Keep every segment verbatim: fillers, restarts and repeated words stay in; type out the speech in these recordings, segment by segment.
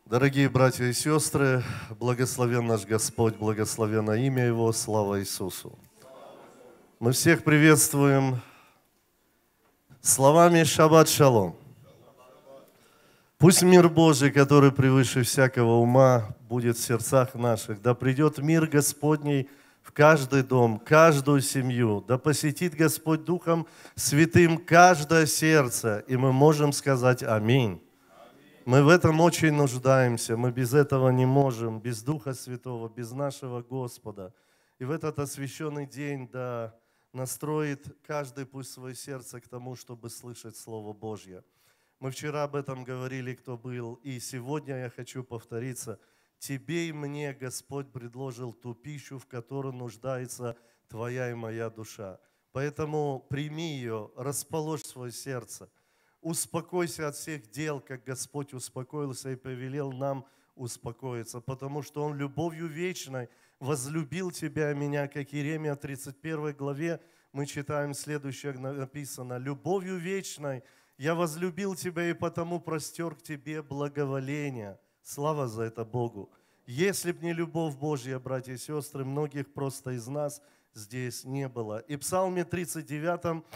Дорогие братья и сестры, благословен наш Господь, благословенно имя Его, слава Иисусу. Мы всех приветствуем словами «Шаббат шалом». Пусть мир Божий, который превыше всякого ума, будет в сердцах наших. Да придет мир Господний в каждый дом, каждую семью. Да посетит Господь Духом Святым каждое сердце. И мы можем сказать «Аминь». Мы в этом очень нуждаемся, мы без этого не можем, без Духа Святого, без нашего Господа. И в этот освященный день, да, настроит каждый пусть свое сердце к тому, чтобы слышать Слово Божье. Мы вчера об этом говорили, кто был, и сегодня я хочу повториться. Тебе и мне Господь предложил ту пищу, в которой нуждается твоя и моя душа. Поэтому прими ее, расположь свое сердце. Успокойся от всех дел, как Господь успокоился и повелел нам успокоиться, потому что Он любовью вечной возлюбил тебя и меня, как Иеремия в тридцать первой главе мы читаем следующее написано: «Любовью вечной я возлюбил тебя и потому простер к тебе благоволение». Слава за это Богу. Если б не любовь Божья, братья и сестры, многих просто из нас здесь не было. И в Псалме тридцать девятом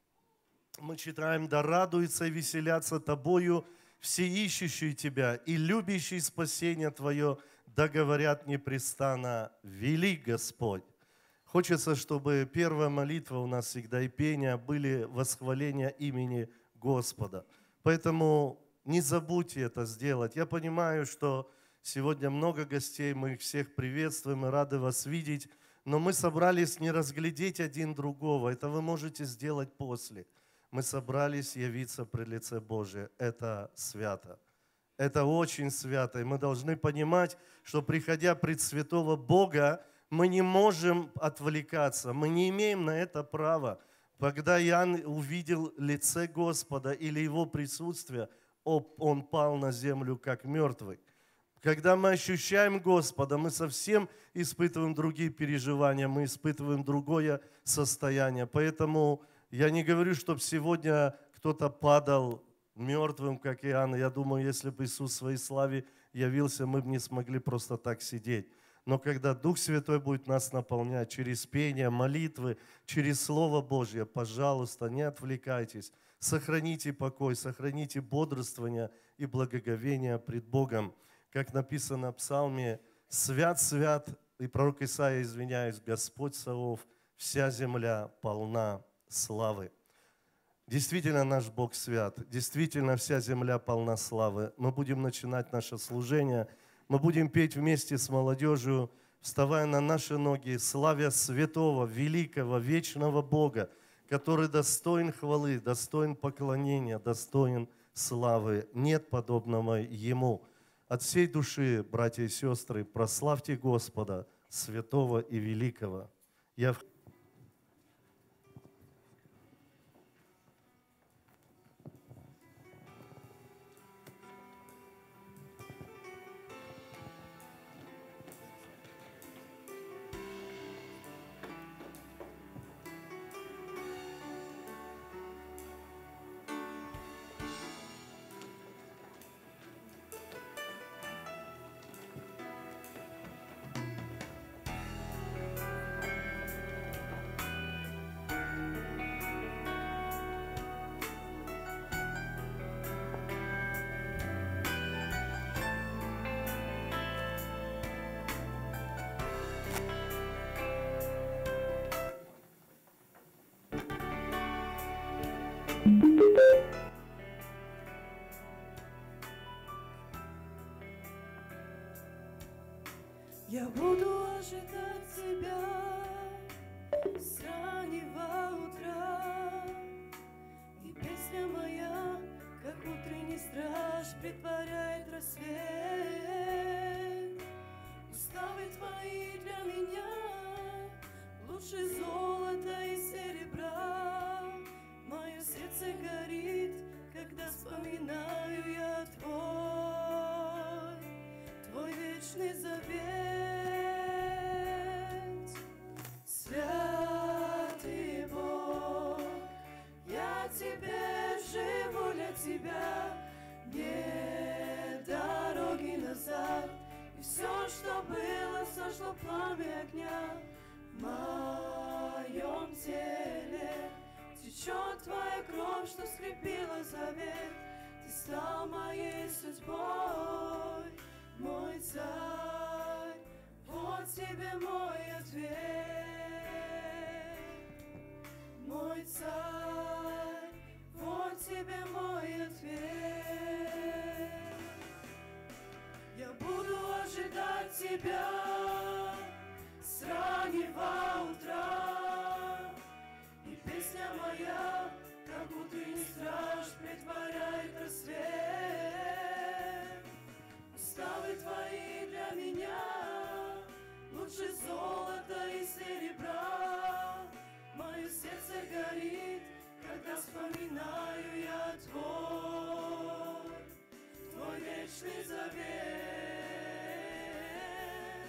мы читаем: «Да радуются и веселятся тобою все ищущие тебя, и любящие спасение твое, да говорят непрестанно: велик Господь». Хочется, чтобы первая молитва у нас всегда и пение были восхваления имени Господа. Поэтому не забудьте это сделать. Я понимаю, что сегодня много гостей, мы их всех приветствуем и рады вас видеть, но мы собрались не разглядеть один другого. Это вы можете сделать после. Мы собрались явиться пред лице Божие. Это свято. Это очень свято. И мы должны понимать, что приходя пред святого Бога, мы не можем отвлекаться. Мы не имеем на это права. Когда Иоанн увидел лице Господа или Его присутствие, он пал на землю как мертвый. Когда мы ощущаем Господа, мы совсем испытываем другие переживания, мы испытываем другое состояние. Поэтому я не говорю, чтобы сегодня кто-то падал мертвым, как Иоанн. Я думаю, если бы Иисус в своей славе явился, мы бы не смогли просто так сидеть. Но когда Дух Святой будет нас наполнять через пение, молитвы, через Слово Божье, пожалуйста, не отвлекайтесь. Сохраните покой, сохраните бодрствование и благоговение пред Богом. Как написано в Псалме: «Свят, свят», и пророк Исаия, извиняюсь, «Господь Саваоф, вся земля полна славы». Действительно, наш Бог свят, действительно, вся земля полна славы. Мы будем начинать наше служение, мы будем петь вместе с молодежью, вставая на наши ноги, славя святого, великого, вечного Бога, который достоин хвалы, достоин поклонения, достоин славы. Нет подобного Ему. От всей души, братья и сестры, прославьте Господа, святого и великого. Я Я буду ожидать Тебя с раннего утра, и песня моя, как утренний страж, притворяет рассвет. Уставы Твои для меня лучше золота и серебра. Мое сердце горит, когда вспоминаю я Твой, Твой вечный завет. Святый Бог, я Тебе живу, для Тебя нет дороги назад. все, что было, сошло пламя огня. В моем теле течет Твоя кровь, что скрепила завет. Ты стал моей судьбой, мой царь. Вот тебе мой ответ, мой царь. Вот тебе мой ответ. Я буду ожидать Тебя с раннего утра, и песня моя, как утренний страж, претворяет рассвет. Уставы Твои для меня лучше золота и серебра. Мое сердце горит, когда вспоминаю я Твой, Твой вечный завет.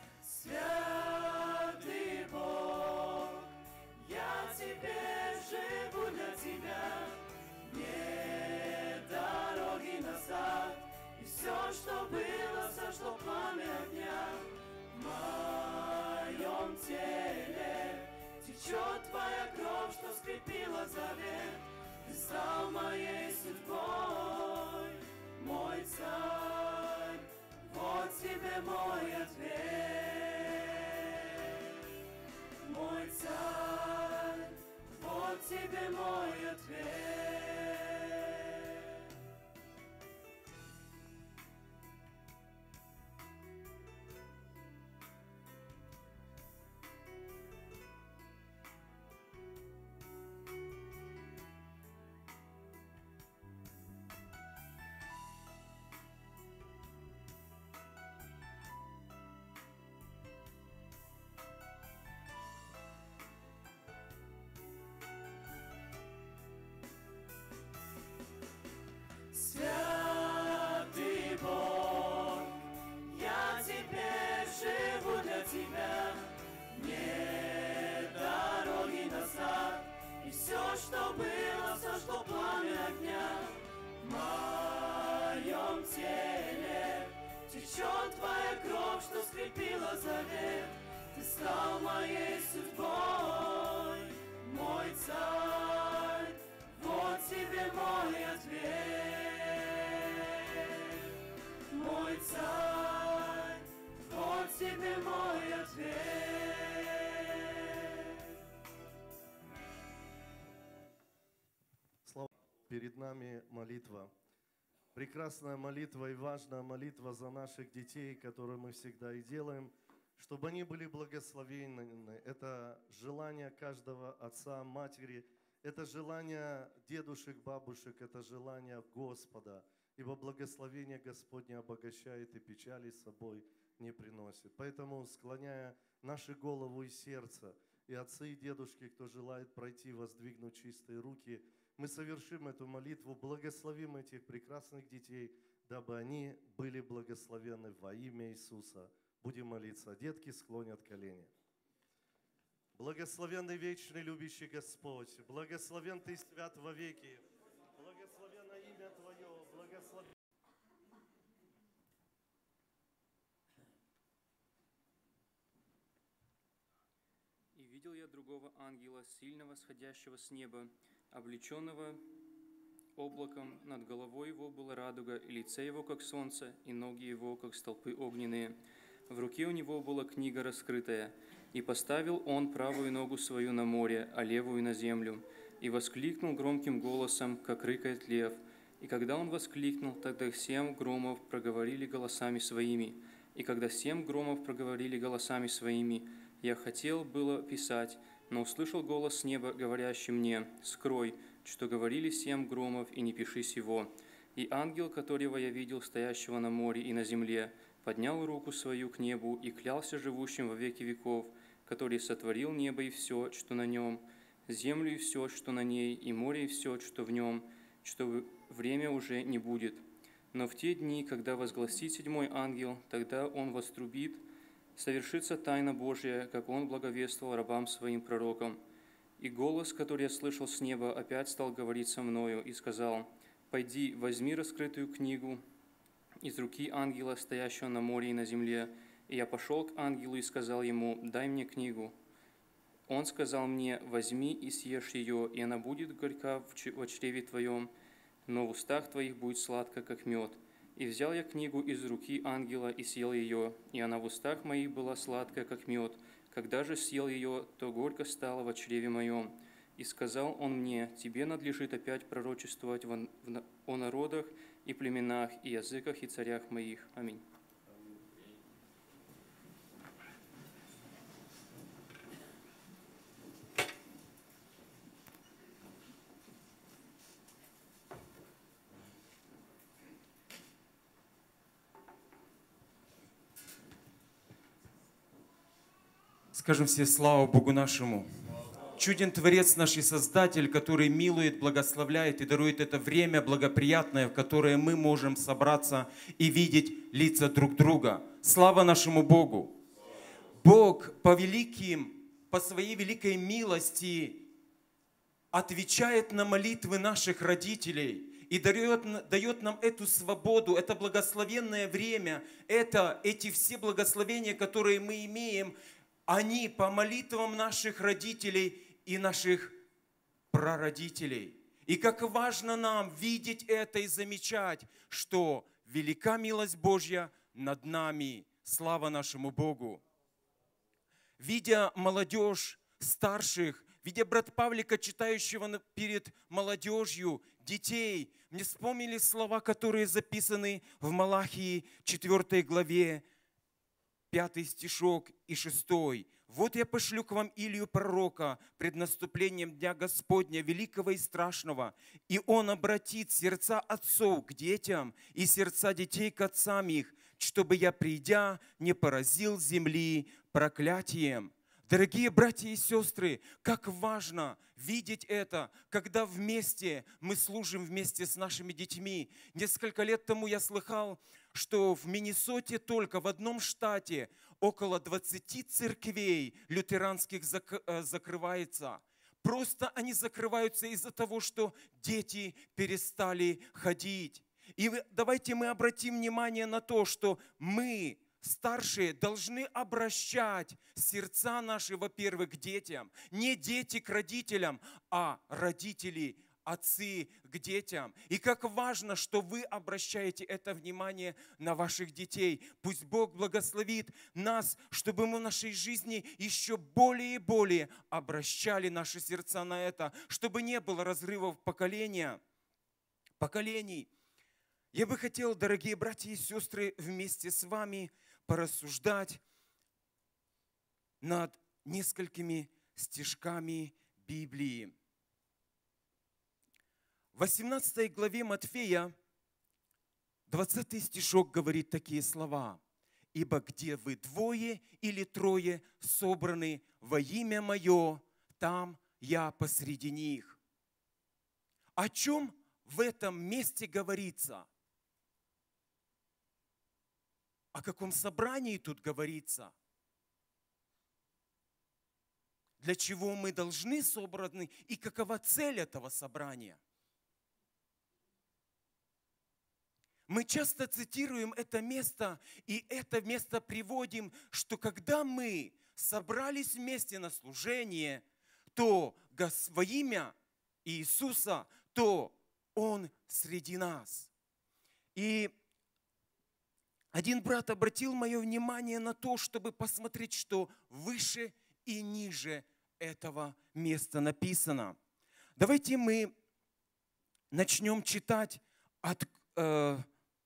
Святый Бог, я Тебе живу для Тебя. Нет дороги назад, и все, что было, сошло пламя огня. В моем теле течет Твоя кровь, что скрепила завет. Ты стал моей судьбой, мой царь. Вот тебе мой ответ, мой царь. Вот тебе мой ответ. Святый Бог, я теперь живу для Тебя. Нет дороги назад, и все, что было, сошло пламя огня. В моем теле течет Твоя кровь, что скрепила завет. Ты стал моей судьбой, мой царь. Вот тебе мой ответ, мой царь. Вот тебе мой ответ. Слава Богу, перед нами молитва. Прекрасная молитва и важная молитва за наших детей, которую мы всегда и делаем, чтобы они были благословенны. Это желание каждого отца, матери, это желание дедушек, бабушек, это желание Господа, ибо благословение Господне обогащает и печали с собой не приносит. Поэтому, склоняя наши голову и сердце, и отцы, и дедушки, кто желает пройти, воздвигнуть чистые руки, мы совершим эту молитву, благословим этих прекрасных детей, дабы они были благословенны во имя Иисуса. Будем молиться. Детки склонят колени. Благословенный, вечный, любящий Господь, благословен Ты, свят во веки, благословенно имя Твое, благословен. И видел я другого ангела, сильного, сходящего с неба, облеченного облаком, над головой его была радуга, и лице его, как солнце, и ноги его, как столпы огненные. В руке у него была книга раскрытая, и поставил он правую ногу свою на море, а левую на землю, и воскликнул громким голосом, как рыкает лев. И когда он воскликнул, тогда семь громов проговорили голосами своими. И когда семь громов проговорили голосами своими, я хотел было писать, но услышал голос с неба, говорящий мне: «Скрой, что говорили семь громов, и не пиши сего». И ангел, которого я видел, стоящего на море и на земле, поднял руку свою к небу и клялся живущим во веки веков, который сотворил небо и все, что на нем, землю и все, что на ней, и море и все, что в нем, что время уже не будет. Но в те дни, когда возгласит седьмой ангел, тогда он вострубит, совершится тайна Божия, как он благовествовал рабам своим пророкам. И голос, который я слышал с неба, опять стал говорить со мною и сказал: «Пойди, возьми раскрытую книгу из руки ангела, стоящего на море и на земле. И я пошел к ангелу и сказал ему: дай мне книгу. Он сказал мне: возьми и съешь ее, и она будет горька в чреве твоем, но в устах твоих будет сладко, как мед. И взял я книгу из руки ангела и съел ее, и она в устах моих была сладкая, как мед. Когда же съел ее, то горько стало во чреве моем. И сказал он мне: тебе надлежит опять пророчествовать о народах и племенах, и языках, и царях моих. Аминь. Скажем все: слава Богу нашему. Чуден Творец наш и Создатель, который милует, благословляет и дарует это время благоприятное, в которое мы можем собраться и видеть лица друг друга. Слава нашему Богу! Бог по великим, по своей великой милости отвечает на молитвы наших родителей и дает, дает нам эту свободу, это благословенное время, это, эти все благословения, которые мы имеем, они по молитвам наших родителей и наших прародителей. И как важно нам видеть это и замечать, что велика милость Божья над нами. Слава нашему Богу! Видя молодежь старших, видя брата Павлика, читающего перед молодежью, детей, мне вспомнили слова, которые записаны в Малахии четвёртой главе, пятый стишок и шестой. «Вот я пошлю к вам Илию пророка пред наступлением Дня Господня, великого и страшного, и он обратит сердца отцов к детям и сердца детей к отцам их, чтобы я, придя, не поразил земли проклятием». Дорогие братья и сестры, как важно видеть это, когда вместе мы служим вместе с нашими детьми. Несколько лет тому я слыхал, что в Миннесоте только в одном штате около двадцати церквей лютеранских закрывается. Просто они закрываются из-за того, что дети перестали ходить. И давайте мы обратим внимание на то, что мы, старшие, должны обращать сердца наши, во-первых, к детям. Не дети к родителям, а родители, отцы к детям. И как важно, что вы обращаете это внимание на ваших детей. Пусть Бог благословит нас, чтобы мы в нашей жизни еще более и более обращали наши сердца на это, чтобы не было разрывов поколения, поколений. Я бы хотел, дорогие братья и сестры, вместе с вами порассуждать над несколькими стишками Библии. В восемнадцатой главе Матфея, двадцатый стишок говорит такие слова. «Ибо где вы двое или трое собраны во имя Мое, там я посреди них». О чем в этом месте говорится? О каком собрании тут говорится? Для чего мы должны собраны и какова цель этого собрания? Мы часто цитируем это место, и это место приводим, что когда мы собрались вместе на служение, то во имя Иисуса, то Он среди нас. И один брат обратил мое внимание на то, чтобы посмотреть, что выше и ниже этого места написано. Давайте мы начнем читать от, э,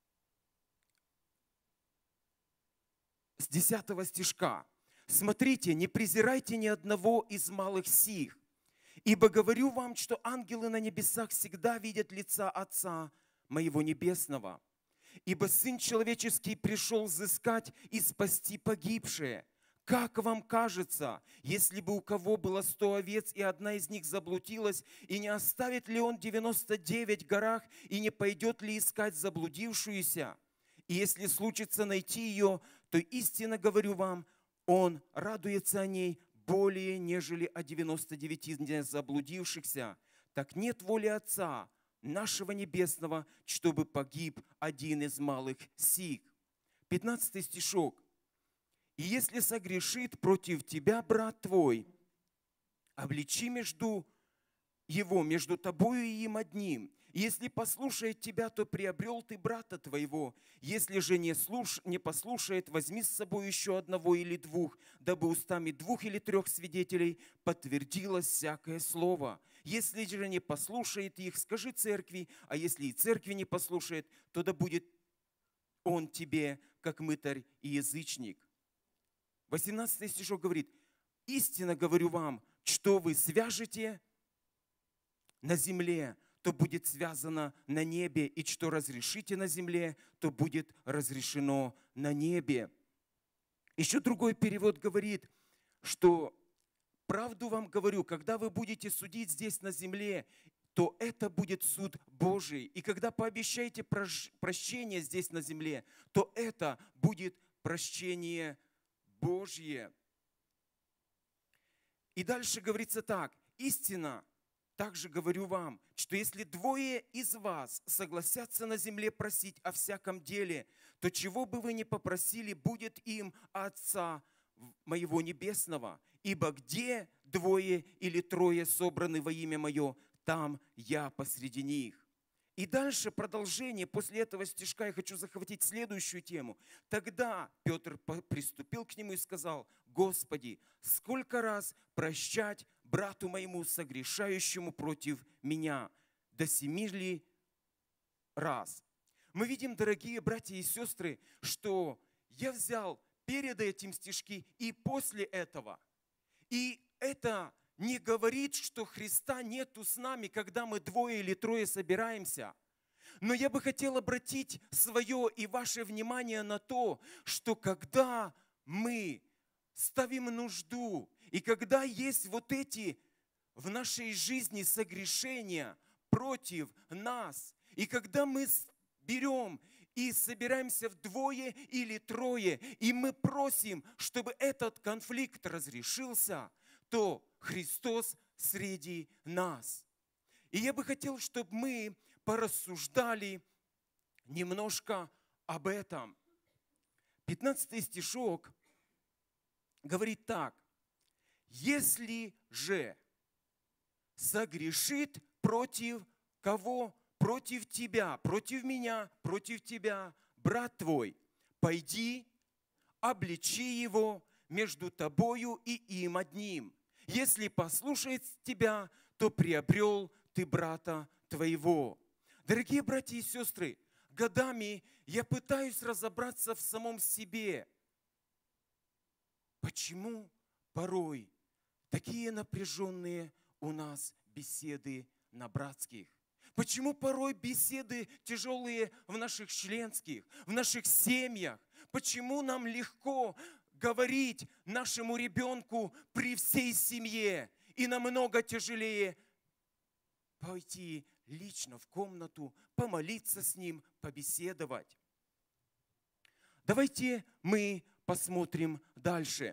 с десятого стишка. «Смотрите, не презирайте ни одного из малых сих, ибо говорю вам, что ангелы на небесах всегда видят лица Отца Моего Небесного. Ибо Сын Человеческий пришел взыскать и спасти погибшие. Как вам кажется, если бы у кого было сто овец, и одна из них заблудилась, и не оставит ли он девяносто девять в горах, и не пойдет ли искать заблудившуюся? И если случится найти ее, то истинно говорю вам, он радуется о ней более, нежели о девяноста девяти заблудившихся. Так нет воли Отца нашего небесного, чтобы погиб один из малых сих». пятнадцатый стишок. «И если согрешит против тебя брат твой, обличи между его, между тобою и им одним. Если послушает тебя, то приобрел ты брата твоего. Если же не, слуш... не послушает, возьми с собой еще одного или двух, дабы устами двух или трех свидетелей подтвердилось всякое слово. Если же не послушает их, скажи церкви, а если и церкви не послушает, то да будет он тебе, как мытарь и язычник». восемнадцатый стишок говорит: «Истинно говорю вам, что вы свяжете на земле, то будет связано на небе, и что разрешите на земле, то будет разрешено на небе». Еще другой перевод говорит, что правду вам говорю, когда вы будете судить здесь на земле, то это будет суд Божий. И когда пообещаете прощение здесь на земле, то это будет прощение Божье. И дальше говорится так: «Истина, также говорю вам, что если двое из вас согласятся на земле просить о всяком деле, то чего бы вы ни попросили, будет им Отца моего Небесного. Ибо где двое или трое собраны во имя Мое, там я посреди них». И дальше продолжение, после этого стишка я хочу захватить следующую тему. «Тогда Петр приступил к нему и сказал: Господи, сколько раз прощать брату моему, согрешающему против меня? До семи ли раз?» Мы видим, дорогие братья и сестры, что я взял перед этим стишки и после этого. И это не говорит, что Христа нету с нами, когда мы двое или трое собираемся. Но я бы хотел обратить свое и ваше внимание на то, что когда мы ставим нужду, и когда есть вот эти в нашей жизни согрешения против нас, и когда мы берем и собираемся вдвое или трое, и мы просим, чтобы этот конфликт разрешился, то Христос среди нас. И я бы хотел, чтобы мы порассуждали немножко об этом. пятнадцатый стишок говорит так: «Если же согрешит против кого? Против тебя, против меня, против тебя, брат твой, пойди, обличи его между тобою и им одним. Если послушает тебя, то приобрел ты брата твоего». Дорогие братья и сестры, годами я пытаюсь разобраться в самом себе. Почему порой такие напряженные у нас беседы на братских? Почему порой беседы тяжелые в наших членских, в наших семьях? Почему нам легко говорить нашему ребенку при всей семье и намного тяжелее пойти лично в комнату, помолиться с ним, побеседовать? Давайте мы посмотрим дальше.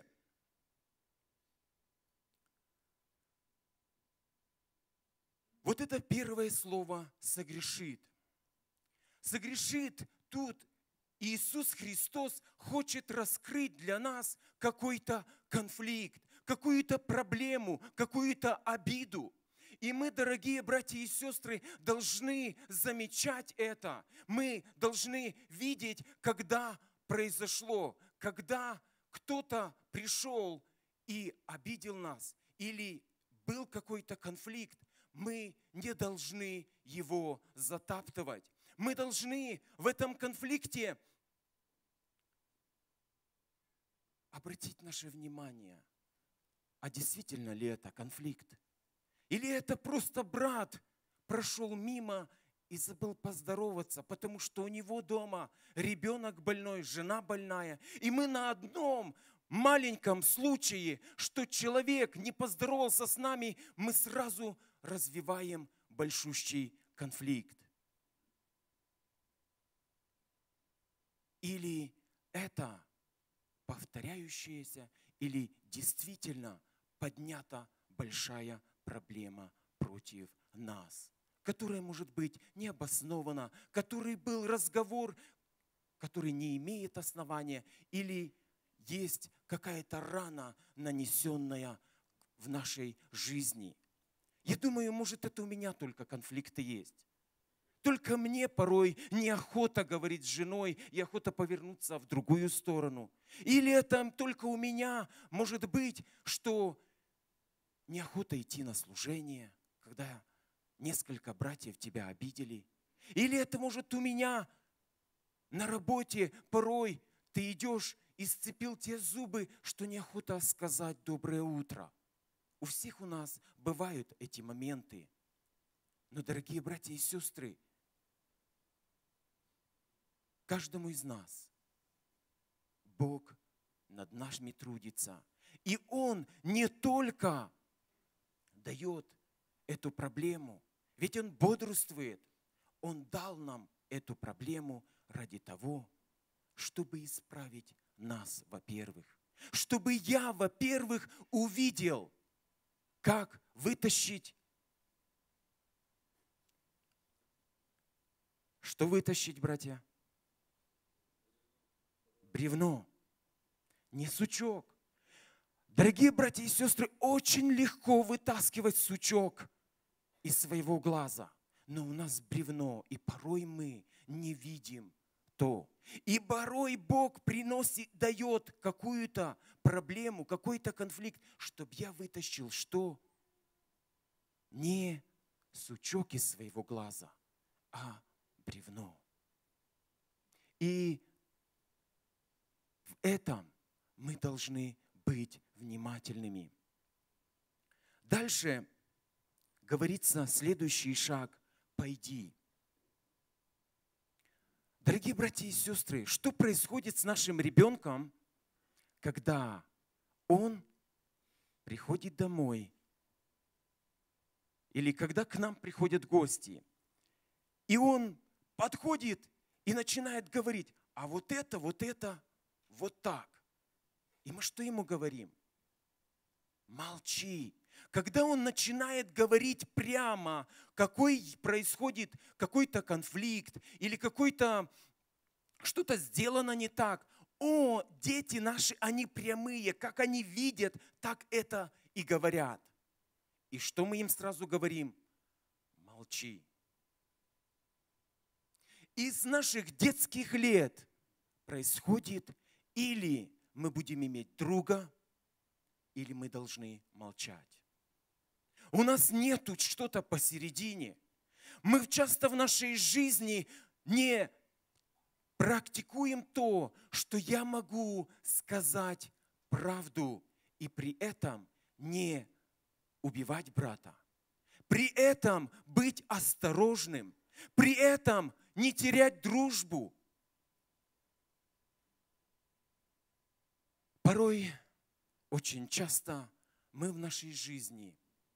Вот это первое слово «согрешит». Согрешит тут Иисус Христос хочет раскрыть для нас какой-то конфликт, какую-то проблему, какую-то обиду. И мы, дорогие братья и сестры, должны замечать это. Мы должны видеть, когда произошло, когда кто-то пришел и обидел нас, или был какой-то конфликт. Мы не должны его затаптывать. Мы должны в этом конфликте обратить наше внимание, а действительно ли это конфликт? Или это просто брат прошел мимо и забыл поздороваться, потому что у него дома ребенок больной, жена больная. И мы на одном маленьком случае, что человек не поздоровался с нами, мы сразу развиваем большущий конфликт. Или это повторяющаяся, или действительно поднята большая проблема против нас, которое может быть необоснованно, который был разговор, который не имеет основания, или есть какая-то рана, нанесенная в нашей жизни. Я думаю, может, это у меня только конфликты есть. Только мне порой неохота говорить с женой, и охота повернуться в другую сторону. Или это только у меня, может быть, что неохота идти на служение, когда несколько братьев тебя обидели. Или это, может, у меня на работе порой ты идешь и сцепил те зубы, что неохота сказать доброе утро. У всех у нас бывают эти моменты. Но, дорогие братья и сестры, каждому из нас Бог над нами трудится. И Он не только дает эту проблему, ведь Он бодрствует. Он дал нам эту проблему ради того, чтобы исправить нас, во-первых. Чтобы я, во-первых, увидел, как вытащить. Что вытащить, братья? Бревно, не сучок. Дорогие братья и сестры, очень легко вытаскивать сучок из своего глаза. Но у нас бревно, и порой мы не видим то. И порой Бог приносит, дает какую-то проблему, какой-то конфликт, чтобы я вытащил что? Не сучок из своего глаза, а бревно. И в этом мы должны быть внимательными. Дальше говорится следующий шаг – пойди. Дорогие братья и сестры, что происходит с нашим ребенком, когда он приходит домой или когда к нам приходят гости, и он подходит и начинает говорить, а вот это, вот это, вот так. И мы что ему говорим? Молчи. Когда он начинает говорить прямо, какой происходит какой-то конфликт или какой-то что-то сделано не так. О, дети наши, они прямые, как они видят, так это и говорят. И что мы им сразу говорим? Молчи. Из наших детских лет происходит или мы будем иметь друга, или мы должны молчать. У нас нету что-то посередине. Мы часто в нашей жизни не практикуем то, что я могу сказать правду и при этом не убивать брата. При этом быть осторожным. При этом не терять дружбу. Порой, очень часто мы в нашей жизни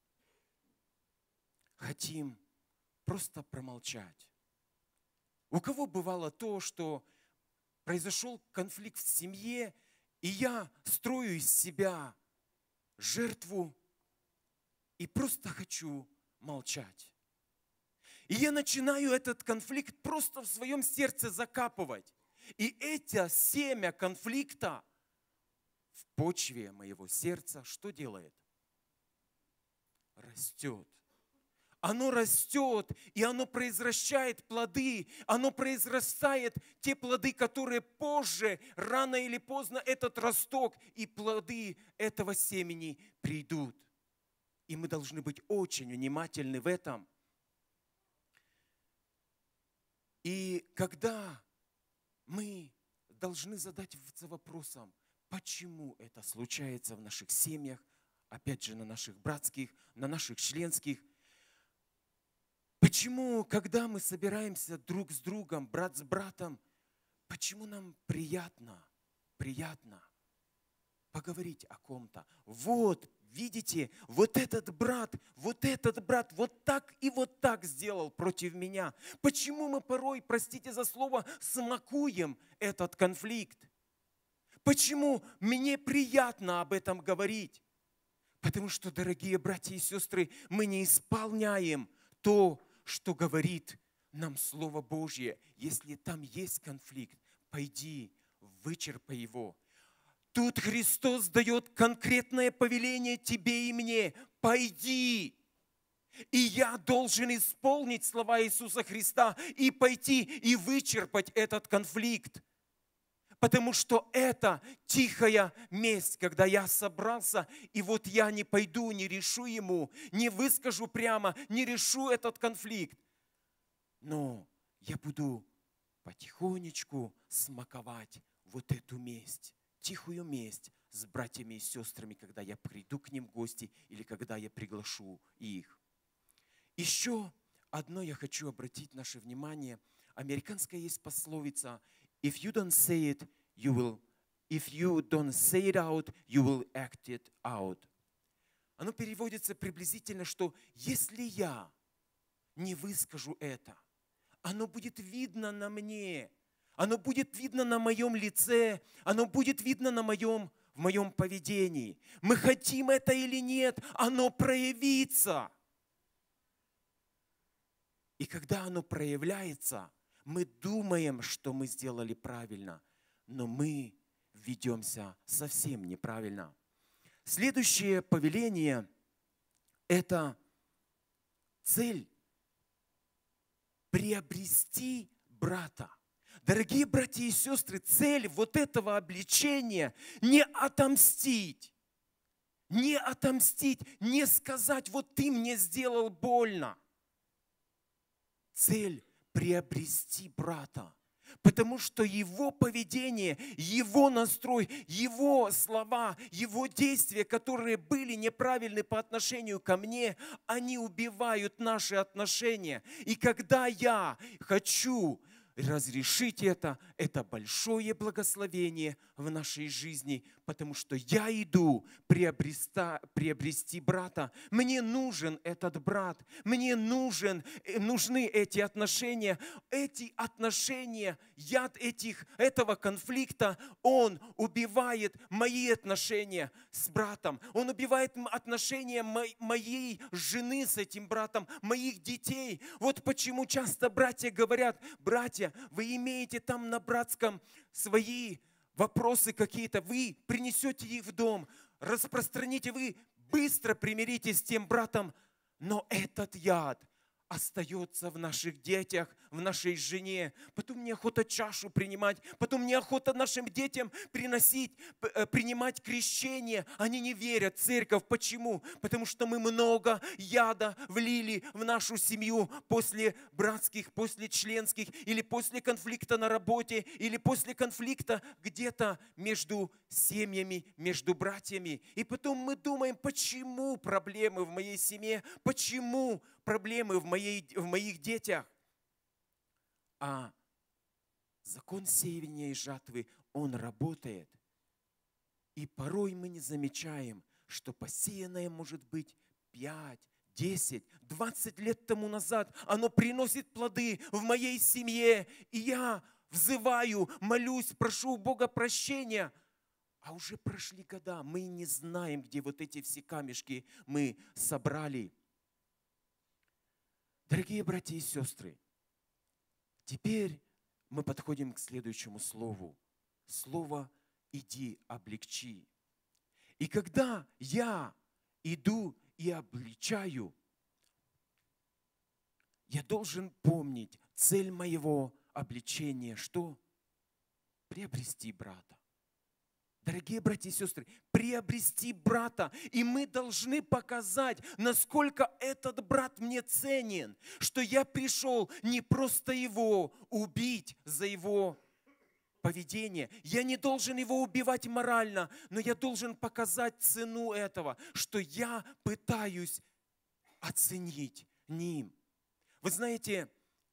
хотим просто промолчать. У кого бывало то, что произошел конфликт в семье, и я строю из себя жертву и просто хочу молчать. И я начинаю этот конфликт просто в своем сердце закапывать. И это семя конфликта в почве моего сердца что делает? Растет. Оно растет, и оно произращает плоды, оно произрастает те плоды, которые позже, рано или поздно, этот росток и плоды этого семени придут. И мы должны быть очень внимательны в этом. И когда мы должны задаться вопросом, почему это случается в наших семьях, опять же, на наших братских, на наших членских, почему, когда мы собираемся друг с другом, брат с братом, почему нам приятно, приятно поговорить о ком-то? Вот, видите, вот этот брат, вот этот брат вот так и вот так сделал против меня. Почему мы порой, простите за слово, смакуем этот конфликт? Почему мне приятно об этом говорить? Потому что, дорогие братья и сестры, мы не исполняем то, что говорит нам Слово Божье. Если там есть конфликт, пойди, вычерпай его. Тут Христос дает конкретное повеление тебе и мне. Пойди. И я должен исполнить слова Иисуса Христа и пойти и вычерпать этот конфликт. Потому что это тихая месть, когда я собрался, и вот я не пойду, не решу ему, не выскажу прямо, не решу этот конфликт. Но я буду потихонечку смаковать вот эту месть, тихую месть с братьями и сестрами, когда я приду к ним в гости или когда я приглашу их. Еще одно я хочу обратить наше внимание. Американская есть пословица: If you don't say it, you will, if you don't say it out, you will act it out. Оно переводится приблизительно, что если я не выскажу это, оно будет видно на мне, оно будет видно на моем лице, оно будет видно на моем, в моем поведении. Мы хотим это или нет, оно проявится. И когда оно проявляется, мы думаем, что мы сделали правильно, но мы ведемся совсем неправильно. Следующее повеление – это цель приобрести брата. Дорогие братья и сестры, цель вот этого обличения – не отомстить, не отомстить, не сказать: вот ты мне сделал больно. Цель – приобрести брата. Потому что его поведение, его настрой, его слова, его действия, которые были неправильны по отношению ко мне, они убивают наши отношения. И когда я хочу разрешить это, это большое благословение в нашей жизни, потому что я иду приобрести, приобрести брата. Мне нужен этот брат, мне нужен, нужны эти отношения. Эти отношения, яд этих, этого конфликта, он убивает мои отношения с братом. Он убивает отношения моей жены с этим братом, моих детей. Вот почему часто братья говорят: братья, вы имеете там на братском свои вопросы какие-то, вы принесете их в дом, распространите, вы быстро примиритесь с тем братом, но этот яд остается в наших детях, в нашей жене. Потом неохота чашу принимать, потом неохота нашим детям приносить, принимать крещение. Они не верят в церковь. Почему? Потому что мы много яда влили в нашу семью после братских, после членских, или после конфликта на работе, или после конфликта где-то между семьями, между братьями. И потом мы думаем: почему проблемы в моей семье, почему проблемы в, моей, в моих детях. А закон сеяния и жатвы, он работает. И порой мы не замечаем, что посеянное может быть пять, десять, двадцать лет тому назад. Оно приносит плоды в моей семье. И я взываю, молюсь, прошу у Бога прощения. А уже прошли года, мы не знаем, где вот эти все камешки мы собрали. Дорогие братья и сестры, теперь мы подходим к следующему слову. Слово «иди, облегчи». И когда я иду и обличаю, я должен помнить цель моего обличения, что? Приобрести брата. Дорогие братья и сестры, приобрести брата. И мы должны показать, насколько этот брат мне ценен, что я пришел не просто его убить за его поведение. Я не должен его убивать морально, но я должен показать цену этого, что я пытаюсь оценить ним. Вы знаете,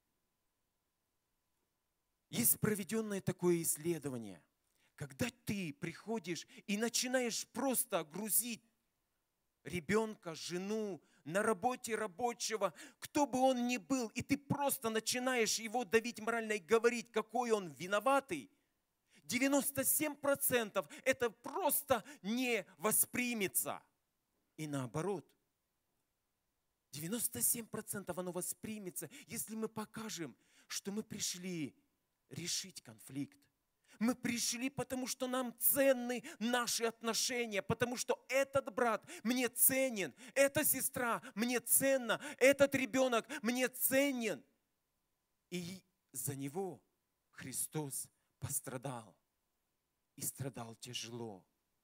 есть проведенное такое исследование. Когда ты приходишь и начинаешь просто грузить ребенка, жену, на работе рабочего, кто бы он ни был, и ты просто начинаешь его давить морально и говорить, какой он виноватый, девяносто семь процентов это просто не воспримется. И наоборот. девяносто семь процентов оно воспримется, если мы покажем, что мы пришли решить конфликт. Мы пришли, потому что нам ценны наши отношения, потому что этот брат мне ценен, эта сестра мне ценна, этот ребенок мне ценен. И за него Христос пострадал и страдал тяжело.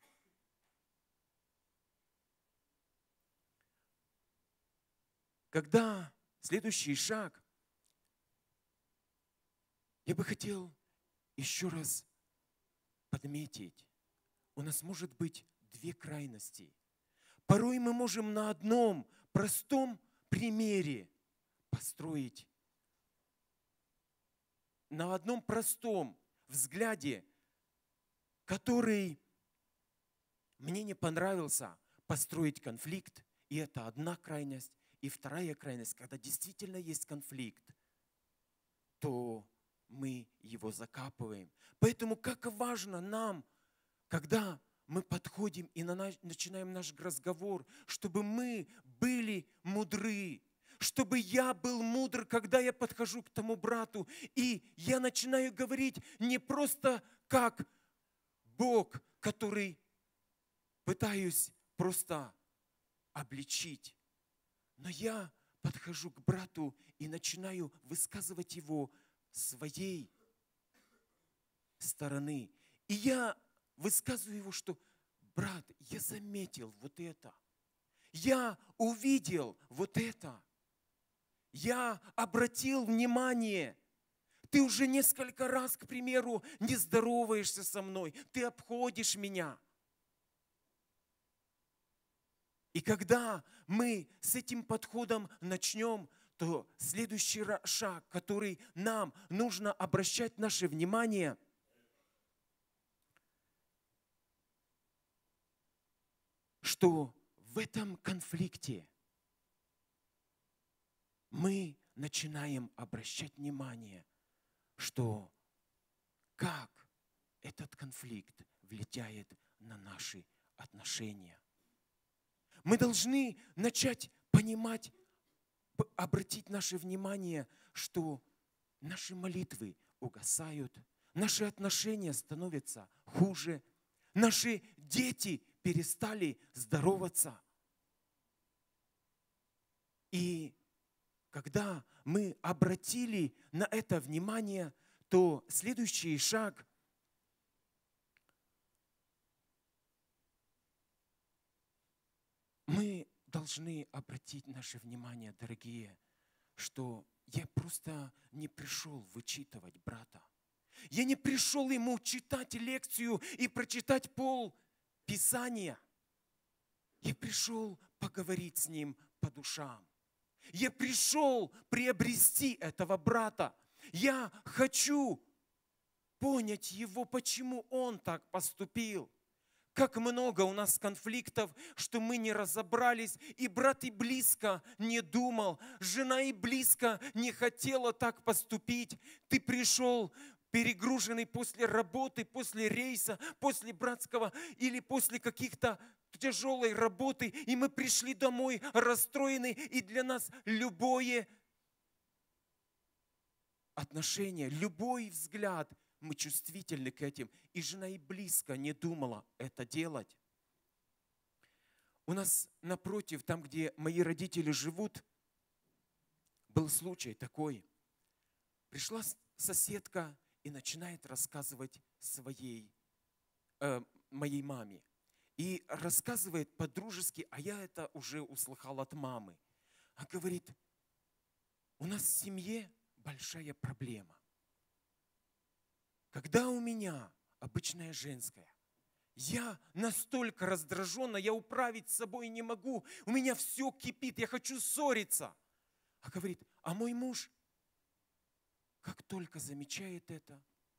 Когда следующий шаг, я бы хотел еще раз подметить, у нас может быть две крайности. Порой мы можем на одном простом примере построить, на одном простом взгляде, который мне не понравился, построить конфликт, и это одна крайность. И вторая крайность, когда действительно есть конфликт, то мы его закапываем. Поэтому как важно нам, когда мы подходим и начинаем наш разговор, чтобы мы были мудры, чтобы я был мудр, когда я подхожу к тому брату, и я начинаю говорить не просто как Бог, который пытаюсь просто обличить, но я подхожу к брату и начинаю высказывать его своей стороны. И я высказываю его, что, брат, я заметил вот это. Я увидел вот это. Я обратил внимание. Ты уже несколько раз, к примеру, не здороваешься со мной. Ты обходишь меня. И когда мы с этим подходом начнем, то следующий шаг, который нам нужно обращать наше внимание, что в этом конфликте мы начинаем обращать внимание, что как этот конфликт влияет на наши отношения. Мы должны начать понимать, обратить наше внимание, что наши молитвы угасают, наши отношения становятся хуже, наши дети перестали здороваться. И когда мы обратили на это внимание, то следующий шаг – мы должны обратить наше внимание, дорогие, что я просто не пришел вычитывать брата. Я не пришел ему читать лекцию и прочитать пол Писания. Я пришел поговорить с ним по душам. Я пришел приобрести этого брата. Я хочу понять его, почему он так поступил. Как много у нас конфликтов, что мы не разобрались, и брат и близко не думал, жена и близко не хотела так поступить. Ты пришел перегруженный после работы, после рейса, после братского или после каких-то тяжелой работы, и мы пришли домой расстроены, и для нас любое отношение, любой взгляд – мы чувствительны к этим. И жена и близко не думала это делать. У нас напротив, там, где мои родители живут, был случай такой. Пришла соседка и начинает рассказывать своей, э, моей маме. И рассказывает по-дружески, а я это уже услыхал от мамы. Она говорит, у нас в семье большая проблема. Когда у меня обычная женская, я настолько раздражена, я управить с собой не могу, у меня все кипит, я хочу ссориться. А говорит, а мой муж, как только замечает это,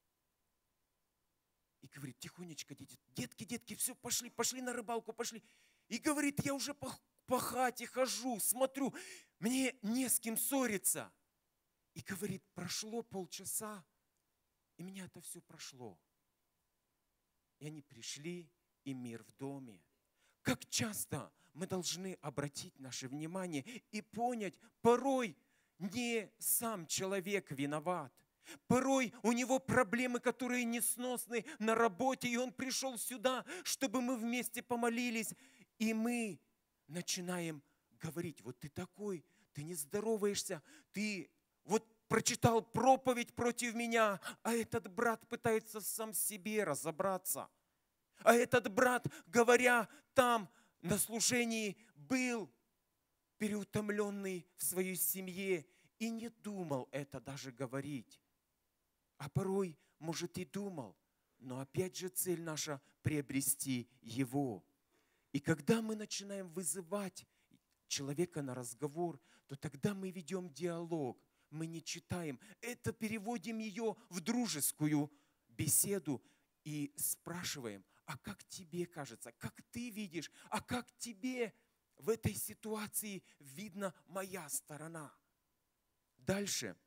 и говорит, тихонечко, дети, детки, детки, все, пошли, пошли на рыбалку, пошли. И говорит, я уже по, по хате хожу, смотрю, мне не с кем ссориться. И говорит, прошло полчаса, и меня это все прошло. И они пришли, и мир в доме. Как часто мы должны обратить наше внимание и понять, порой не сам человек виноват. Порой у него проблемы, которые несносны на работе, и он пришел сюда, чтобы мы вместе помолились. И мы начинаем говорить: вот ты такой, ты не здороваешься, ты вот прочитал проповедь против меня, а этот брат пытается сам себе разобраться. А этот брат, говоря там на служении, был переутомленный в своей семье и не думал это даже говорить. А порой, может, и думал, но опять же цель наша – приобрести его. И когда мы начинаем вызывать человека на разговор, то тогда мы ведем диалог, мы не читаем. Это переводим ее в дружескую беседу и спрашиваем: а как тебе кажется, как ты видишь, а как тебе в этой ситуации видна моя сторона? Дальше.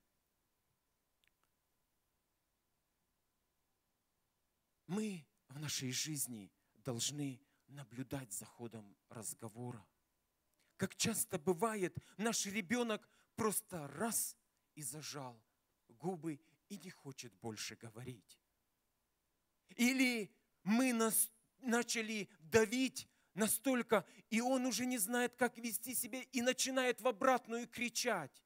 Мы в нашей жизни должны наблюдать за ходом разговора. Как часто бывает, наш ребенок просто раз и зажал губы и не хочет больше говорить. Или мы нас начали давить настолько, и он уже не знает, как вести себя, и начинает в обратную кричать.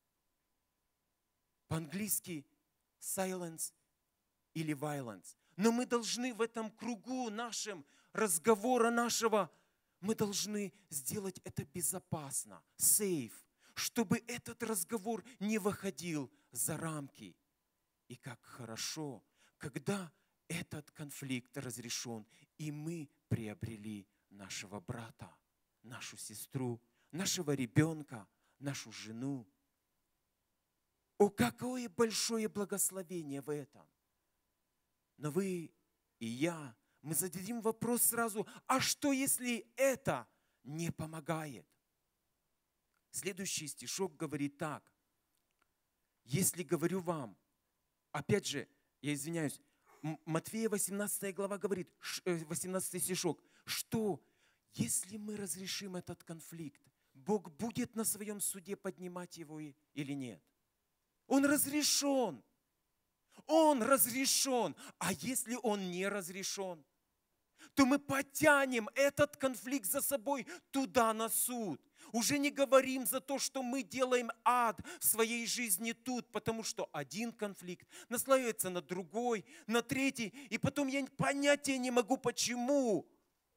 По-английски silence или violence. Но мы должны в этом кругу нашем, разговора нашего, мы должны сделать это безопасно, safe, чтобы этот разговор не выходил за рамки. И как хорошо, когда этот конфликт разрешен, и мы приобрели нашего брата, нашу сестру, нашего ребенка, нашу жену. О, какое большое благословение в этом! Но вы и я, мы зададим вопрос сразу: а что, если это не помогает? Следующий стишок говорит так: если говорю вам, опять же, я извиняюсь, Матфея восемнадцатая глава говорит, восемнадцатый стишок, что если мы разрешим этот конфликт, Бог будет на своем суде поднимать его или нет? Он разрешен. Он разрешен. А если он не разрешен, то мы потянем этот конфликт за собой туда, на суд. Уже не говорим за то, что мы делаем ад в своей жизни тут, потому что один конфликт наслаивается на другой, на третий, и потом я понятия не могу, почему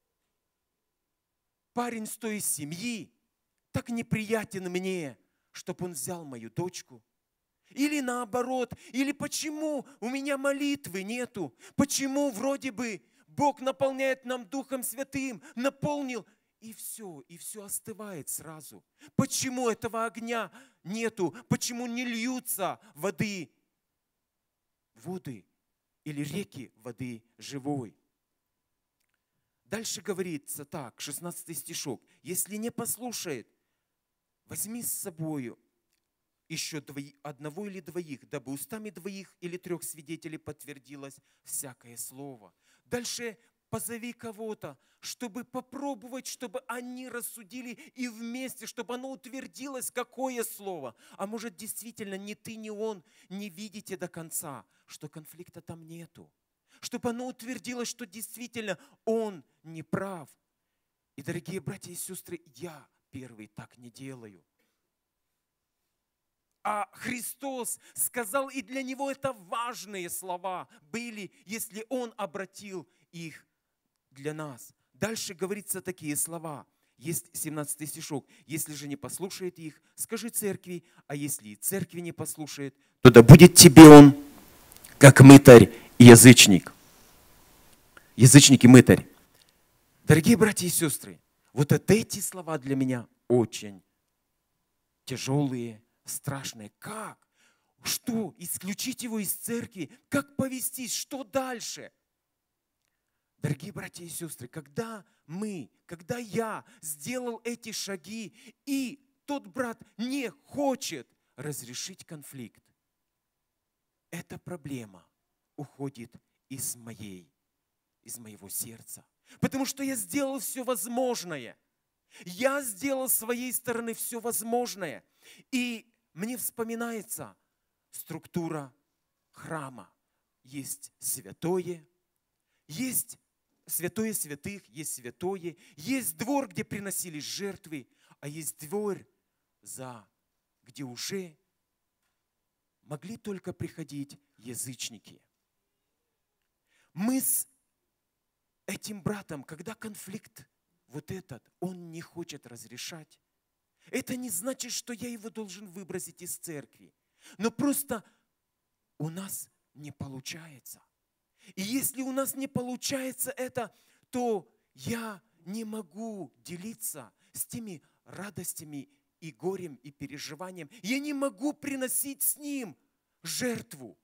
парень с той семьи так неприятен мне, чтобы он взял мою дочку. Или наоборот, или почему у меня молитвы нету, почему вроде бы Бог наполняет нам Духом Святым, наполнил, и все, и все остывает сразу. Почему этого огня нету, почему не льются воды, воды или реки воды живой? Дальше говорится так, шестнадцатый стишок. Если не послушает, возьми с собою еще двои, одного или двоих, дабы устами двоих или трех свидетелей подтвердилось всякое слово. Дальше позови кого-то, чтобы попробовать, чтобы они рассудили и вместе, чтобы оно утвердилось, какое слово. А может, действительно ни ты, ни он не видите до конца, что конфликта там нету. Чтобы оно утвердилось, что действительно он не прав. И, дорогие братья и сестры, я первый так не делаю. А Христос сказал, и для Него это важные слова были, если Он обратил их для нас. Дальше говорится такие слова. Есть семнадцатый стишок. Если же не послушает их, скажи церкви, а если и церкви не послушает, то да будет тебе он, как мытарь и язычник. Язычник и мытарь. Дорогие братья и сестры, вот эти слова для меня очень тяжелые, страшные. Как? Что? Исключить его из церкви? Как повестись? Что дальше? Дорогие братья и сестры, когда мы, когда я сделал эти шаги, и тот брат не хочет разрешить конфликт, эта проблема уходит из моей, из моего сердца. Потому что я сделал все возможное. Я сделал с своей стороны все возможное. И мне вспоминается структура храма. Есть святое, есть святое святых, есть святое, есть двор, где приносились жертвы, а есть двор, за, где уже могли только приходить язычники. Мы с этим братом, когда конфликт вот этот, он не хочет разрешать, это не значит, что я его должен выбросить из церкви. Но просто у нас не получается. И если у нас не получается это, то я не могу делиться с теми радостями и горем, и переживанием. Я не могу приносить с ним жертву.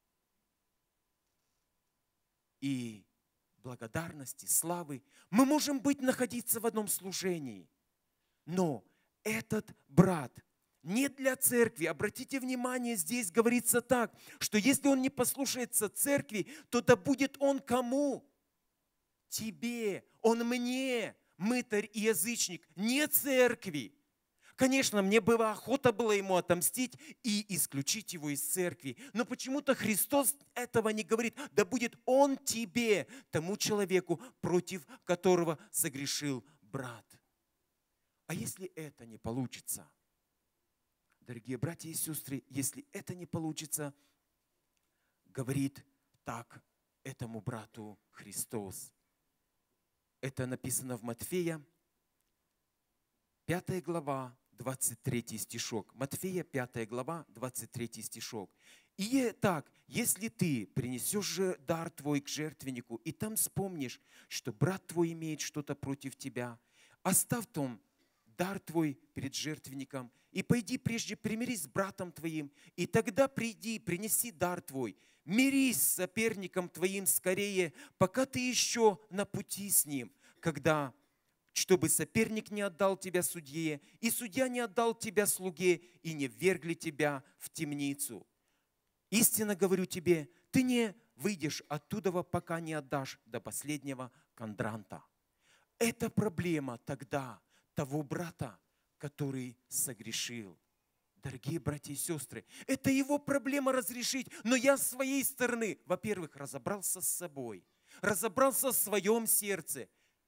И благодарности, славы. Мы можем быть, находиться в одном служении. Но этот брат не для церкви. Обратите внимание, здесь говорится так, что если он не послушается церкви, то да будет он кому? Тебе, он мне, мытарь и язычник, не церкви. Конечно, мне бы охота было ему отомстить и исключить его из церкви. Но почему-то Христос этого не говорит. Да будет он тебе, тому человеку, против которого согрешил брат. А если это не получится? Дорогие братья и сестры, если это не получится, говорит так этому брату Христос. Это написано в Матфея, пятая глава, двадцать третий стишок. Матфея, пятая глава, двадцать третий стишок. И так, если ты принесешь же дар твой к жертвеннику, и там вспомнишь, что брат твой имеет что-то против тебя, оставь там дар твой перед жертвенником, и пойди прежде примирись с братом твоим, и тогда приди, принеси дар твой, мирись с соперником твоим скорее, пока ты еще на пути с ним, когда, чтобы соперник не отдал тебя судье, и судья не отдал тебя слуге, и не ввергли тебя в темницу. Истинно говорю тебе, ты не выйдешь оттуда, пока не отдашь до последнего кондранта. Это проблема тогда того брата, который согрешил. Дорогие братья и сестры, это его проблема разрешить. Но я с своей стороны, во-первых, разобрался с собой, разобрался в своем сердце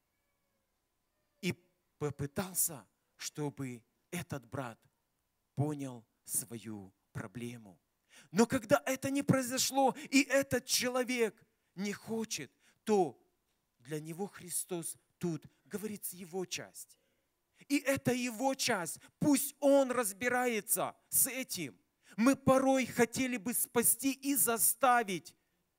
и попытался, чтобы этот брат понял свою проблему. Но когда это не произошло, и этот человек не хочет, то для него Христос тут говорит его часть. И это его часть. Пусть он разбирается с этим. Мы порой хотели бы спасти и заставить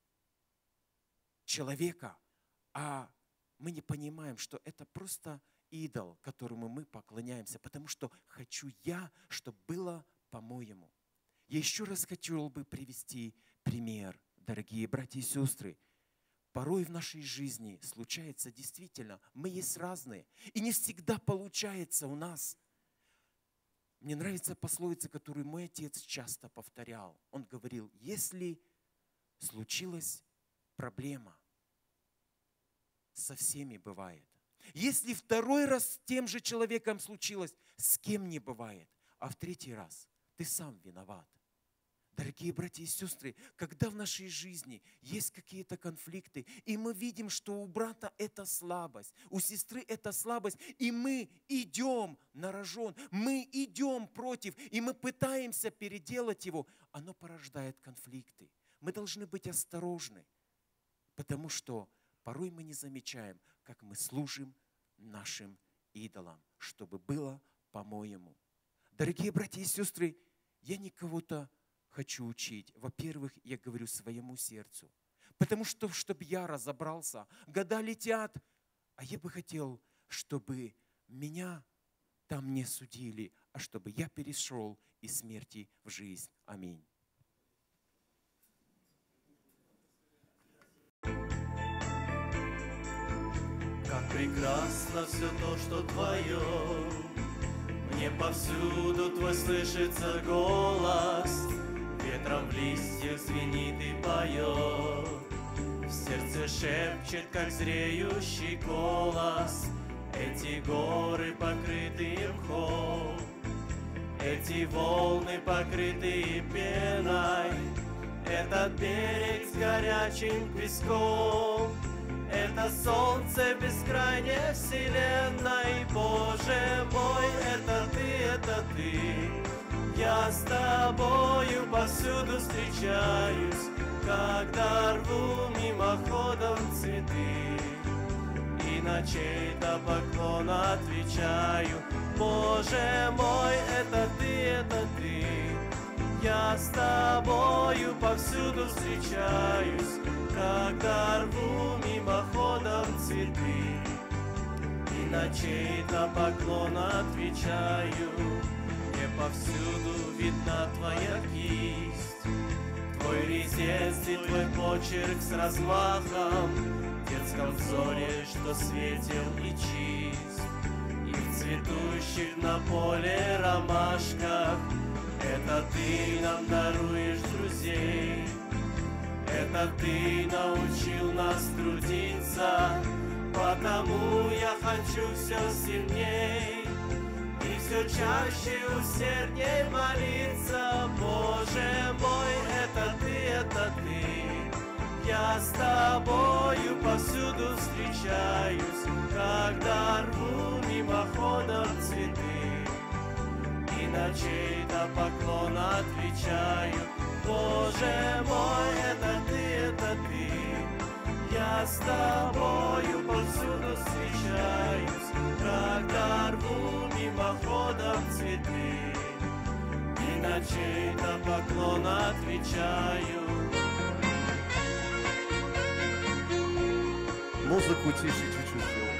человека, а мы не понимаем, что это просто идол, которому мы поклоняемся, потому что хочу я, чтобы было по-моему. Я еще раз хотел бы привести пример, дорогие братья и сестры. Порой в нашей жизни случается действительно, мы есть разные, и не всегда получается у нас. Мне нравится пословица, которую мой отец часто повторял. Он говорил, если случилась проблема, со всеми бывает. Если второй раз с тем же человеком случилось, с кем не бывает, а в третий раз ты сам виноват. Дорогие братья и сестры, когда в нашей жизни есть какие-то конфликты, и мы видим, что у брата это слабость, у сестры это слабость, и мы идем на рожон, мы идем против, и мы пытаемся переделать его, оно порождает конфликты. Мы должны быть осторожны, потому что порой мы не замечаем, как мы служим нашим идолам, чтобы было по-моему. Дорогие братья и сестры, я не кого-то хочу учить. Во-первых, я говорю своему сердцу. Потому что, чтобы я разобрался, года летят, а я бы хотел, чтобы меня там не судили, а чтобы я перешел из смерти в жизнь. Аминь. Как прекрасно все то, что твое, мне повсюду твой слышится голос, ветром в листьях звенит и поет, в сердце шепчет, как зреющий голос. Эти горы покрыты мхом, эти волны покрыты пеной, этот берег с горячим песком, это солнце бескрайней вселенной. Боже мой, это Ты, это Ты. Я с Тобою повсюду встречаюсь, когда рву мимоходом цветы. И на чей-то поклон отвечаю: Боже мой, это Ты, это Ты. Я с Тобою повсюду встречаюсь, когда рву мимоходом цветы. И на чей-то поклон отвечаю: мне повсюду видна Твоя кисть, Твой резец и Твой почерк с размахом, в детском взоре, что светел и чист, и в цветущих на поле ромашках. Это Ты нам даруешь друзей, это Ты научил нас трудиться, потому я хочу все сильней и все чаще усердней молиться. Боже мой, это Ты, это Ты. Я с Тобою повсюду встречаюсь, когда рву мимоходом цветы. И на чей-то поклон отвечаю: Боже мой, это Ты, это Ты. Я с Тобою повсюду встречаюсь, когда рву мимоходом цветы. И на чей-то поклон отвечаю. Музыку тише чуть-чуть сделай.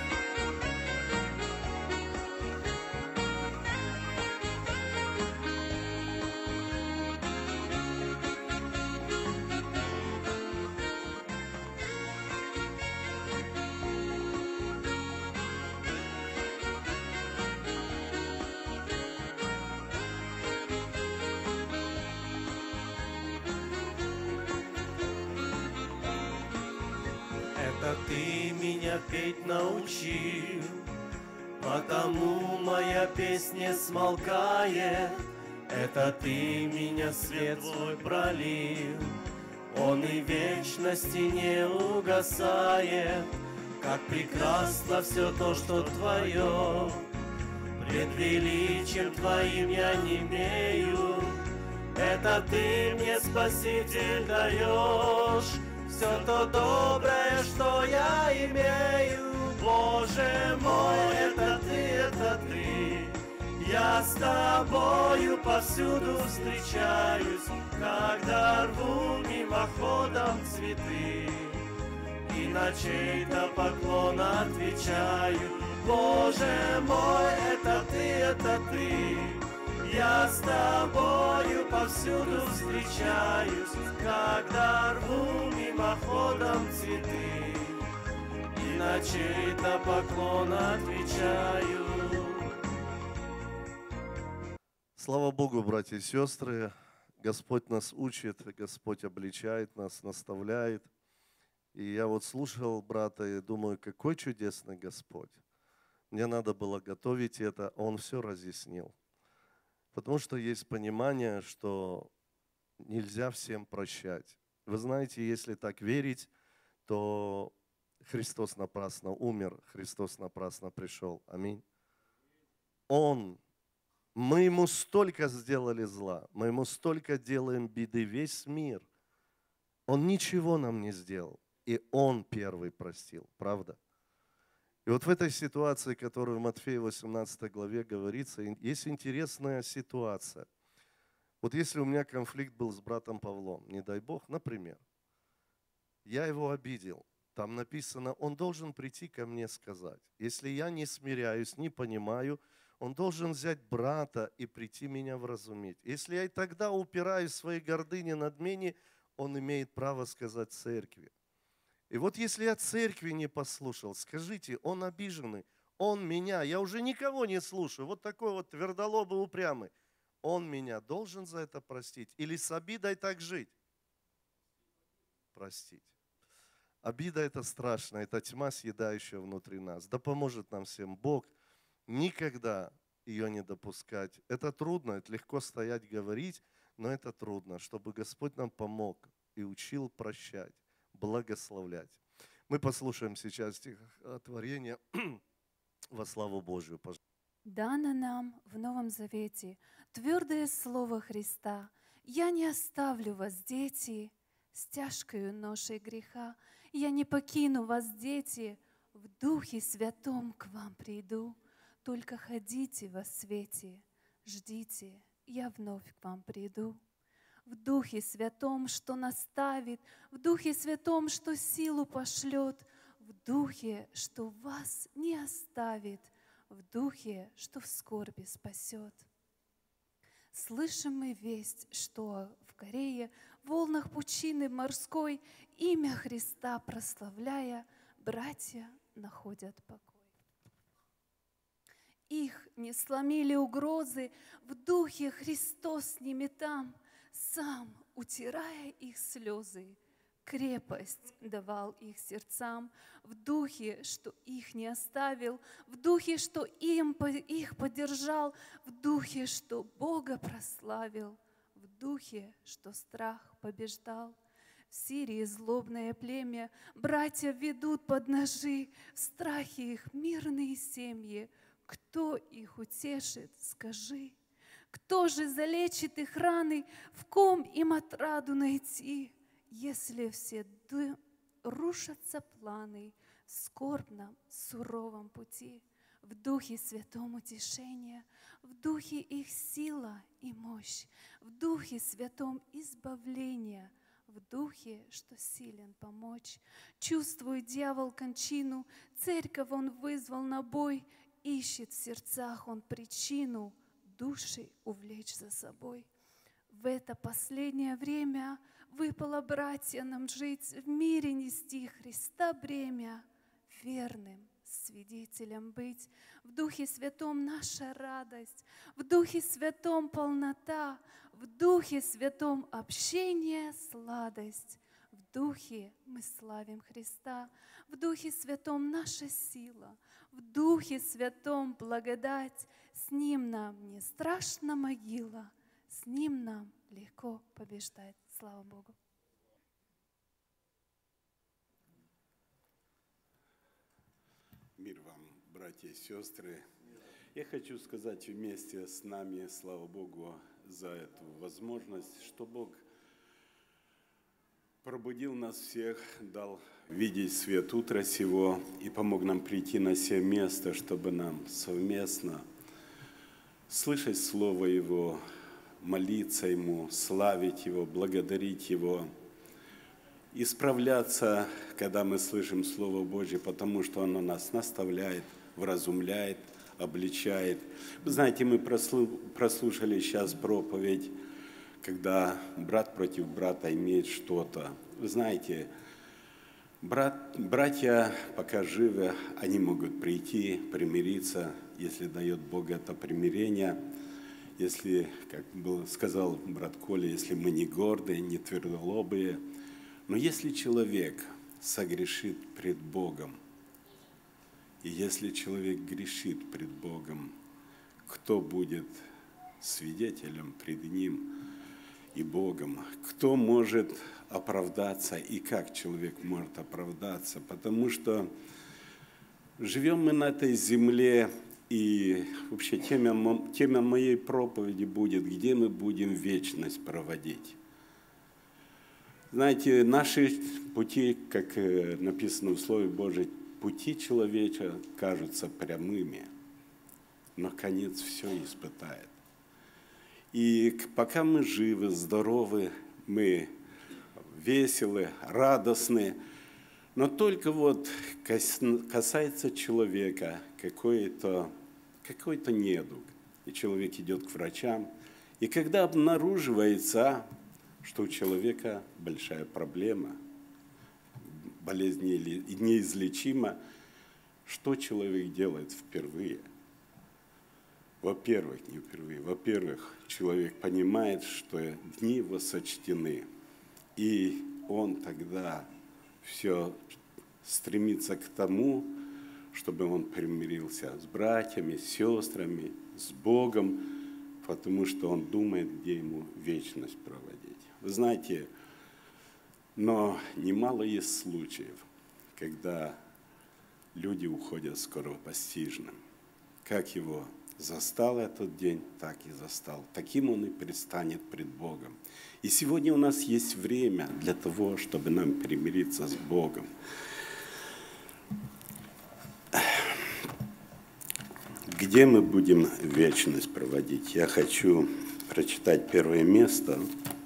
Это Ты меня петь научил, потому моя песня смолкает. Это Ты меня свет свой пролил, он и вечности не угасает. Как прекрасно все то, что Твое, пред величием Твоим я немею. Это Ты мне, Спаситель, даешь все то доброе, что я имею. Боже мой, это Ты, это Ты. Я с Тобою повсюду встречаюсь, когда рву мимоходом цветы. И на чей-то поклон отвечаю: Боже мой, это Ты, это Ты. Я с Тобою повсюду встречаюсь, когда рву мимоходом цветы. И на чей-то поклон отвечаю. Слава Богу, братья и сестры, Господь нас учит, Господь обличает нас, наставляет. И я вот слушал брата и думаю, какой чудесный Господь. Мне надо было готовить это, Он все разъяснил. Потому что есть понимание, что нельзя всем прощать. Вы знаете, если так верить, то Христос напрасно умер, Христос напрасно пришел. Аминь. Он, мы Ему столько сделали зла, мы Ему столько делаем беды, весь мир. Он ничего нам не сделал, и Он первый простил, правда? И вот в этой ситуации, которую в Матфея восемнадцатой главе говорится, есть интересная ситуация. Вот если у меня конфликт был с братом Павлом, не дай Бог, например, я его обидел, там написано, он должен прийти ко мне сказать. Если я не смиряюсь, не понимаю, он должен взять брата и прийти меня вразумить. Если я и тогда упираюсь в своей гордыне, надмене, он имеет право сказать церкви. И вот если я церкви не послушал, скажите, он обиженный, он меня, я уже никого не слушаю, вот такой вот твердолобый, упрямый, он меня должен за это простить или с обидой так жить? Простить. Обида – это страшно, это тьма, съедающая внутри нас. Да поможет нам всем Бог никогда ее не допускать. Это трудно, это легко стоять, говорить, но это трудно, чтобы Господь нам помог и учил прощать, благословлять. Мы послушаем сейчас стихотворение во славу Божию. Дано нам в Новом Завете твердое слово Христа. Я не оставлю вас, дети, с тяжкою ношей греха. Я не покину вас, дети, в Духе Святом к вам приду. Только ходите во свете, ждите, я вновь к вам приду. В Духе Святом, что наставит, в Духе Святом, что силу пошлет, в Духе, что вас не оставит, в Духе, что в скорби спасет. Слышим мы весть, что в Корее, в волнах пучины морской, имя Христа прославляя, братья находят покой. Их не сломили угрозы, в Духе Христос с ними там, сам, утирая их слезы, крепость давал их сердцам, в Духе, что их не оставил, в Духе, что им, их поддержал, в Духе, что Бога прославил, в Духе, что страх побеждал. В Сирии злобное племя братья ведут под ножи, в страхе их мирные семьи. Кто их утешит, скажи? Кто же залечит их раны, в ком им отраду найти? Если все рушатся планы в скорбном, суровом пути, в Духе Святом утешение, в Духе их сила и мощь, в Духе Святом избавление, в Духе, что силен помочь. Чувствует дьявол кончину, церковь он вызвал на бой, ищет в сердцах он причину души увлечь за собой. В это последнее время выпало, братья, нам жить, в мире нести Христа бремя, верным свидетелем быть. В Духе Святом наша радость, в Духе Святом полнота, в Духе Святом общение, сладость. В Духе мы славим Христа, в Духе Святом наша сила, в Духе Святом благодать. С Ним нам не страшна могила, с Ним нам легко побеждать. Слава Богу! Мир вам, братья и сестры. Я хочу сказать вместе с нами, слава Богу, за эту возможность, что Бог пробудил нас всех, дал видеть свет утра сего и помог нам прийти на сие место, чтобы нам совместно слышать Слово Его, молиться Ему, славить Его, благодарить Его, исправляться, когда мы слышим Слово Божье, потому что оно нас наставляет, вразумляет, обличает. Вы знаете, мы прослушали сейчас проповедь, когда брат против брата имеет что-то. Вы знаете, брат, братья, пока живы, они могут прийти, примириться, если дает Бог это примирение. Если, как был, сказал брат Коля, если мы не гордые, не твердолобые, но если человек согрешит пред Богом, и если человек грешит пред Богом, кто будет свидетелем пред Ним и Богом? Кто может оправдаться и как человек может оправдаться? Потому что живем мы на этой земле, и вообще тема, тема моей проповеди будет, где мы будем вечность проводить. Знаете, наши пути, как написано в Слове Божьем, пути человека кажутся прямыми, но конец все испытает. И пока мы живы, здоровы, мы веселы, радостны, но только вот касается человека какой-то какой-то недуг, и человек идет к врачам, и когда обнаруживается, что у человека большая проблема, болезнь неизлечима, что человек делает впервые? Во-первых, не впервые, во-первых, человек понимает, что дни его сочтены, и он тогда все стремится к тому, чтобы он примирился с братьями, с сестрами, с Богом, потому что он думает, где ему вечность проводить. Вы знаете, но немало есть случаев, когда люди уходят скоропостижно. Как его застал этот день, так и застал. Таким он и предстанет пред Богом. И сегодня у нас есть время для того, чтобы нам примириться с Богом. Где мы будем вечность проводить? Я хочу прочитать первое место.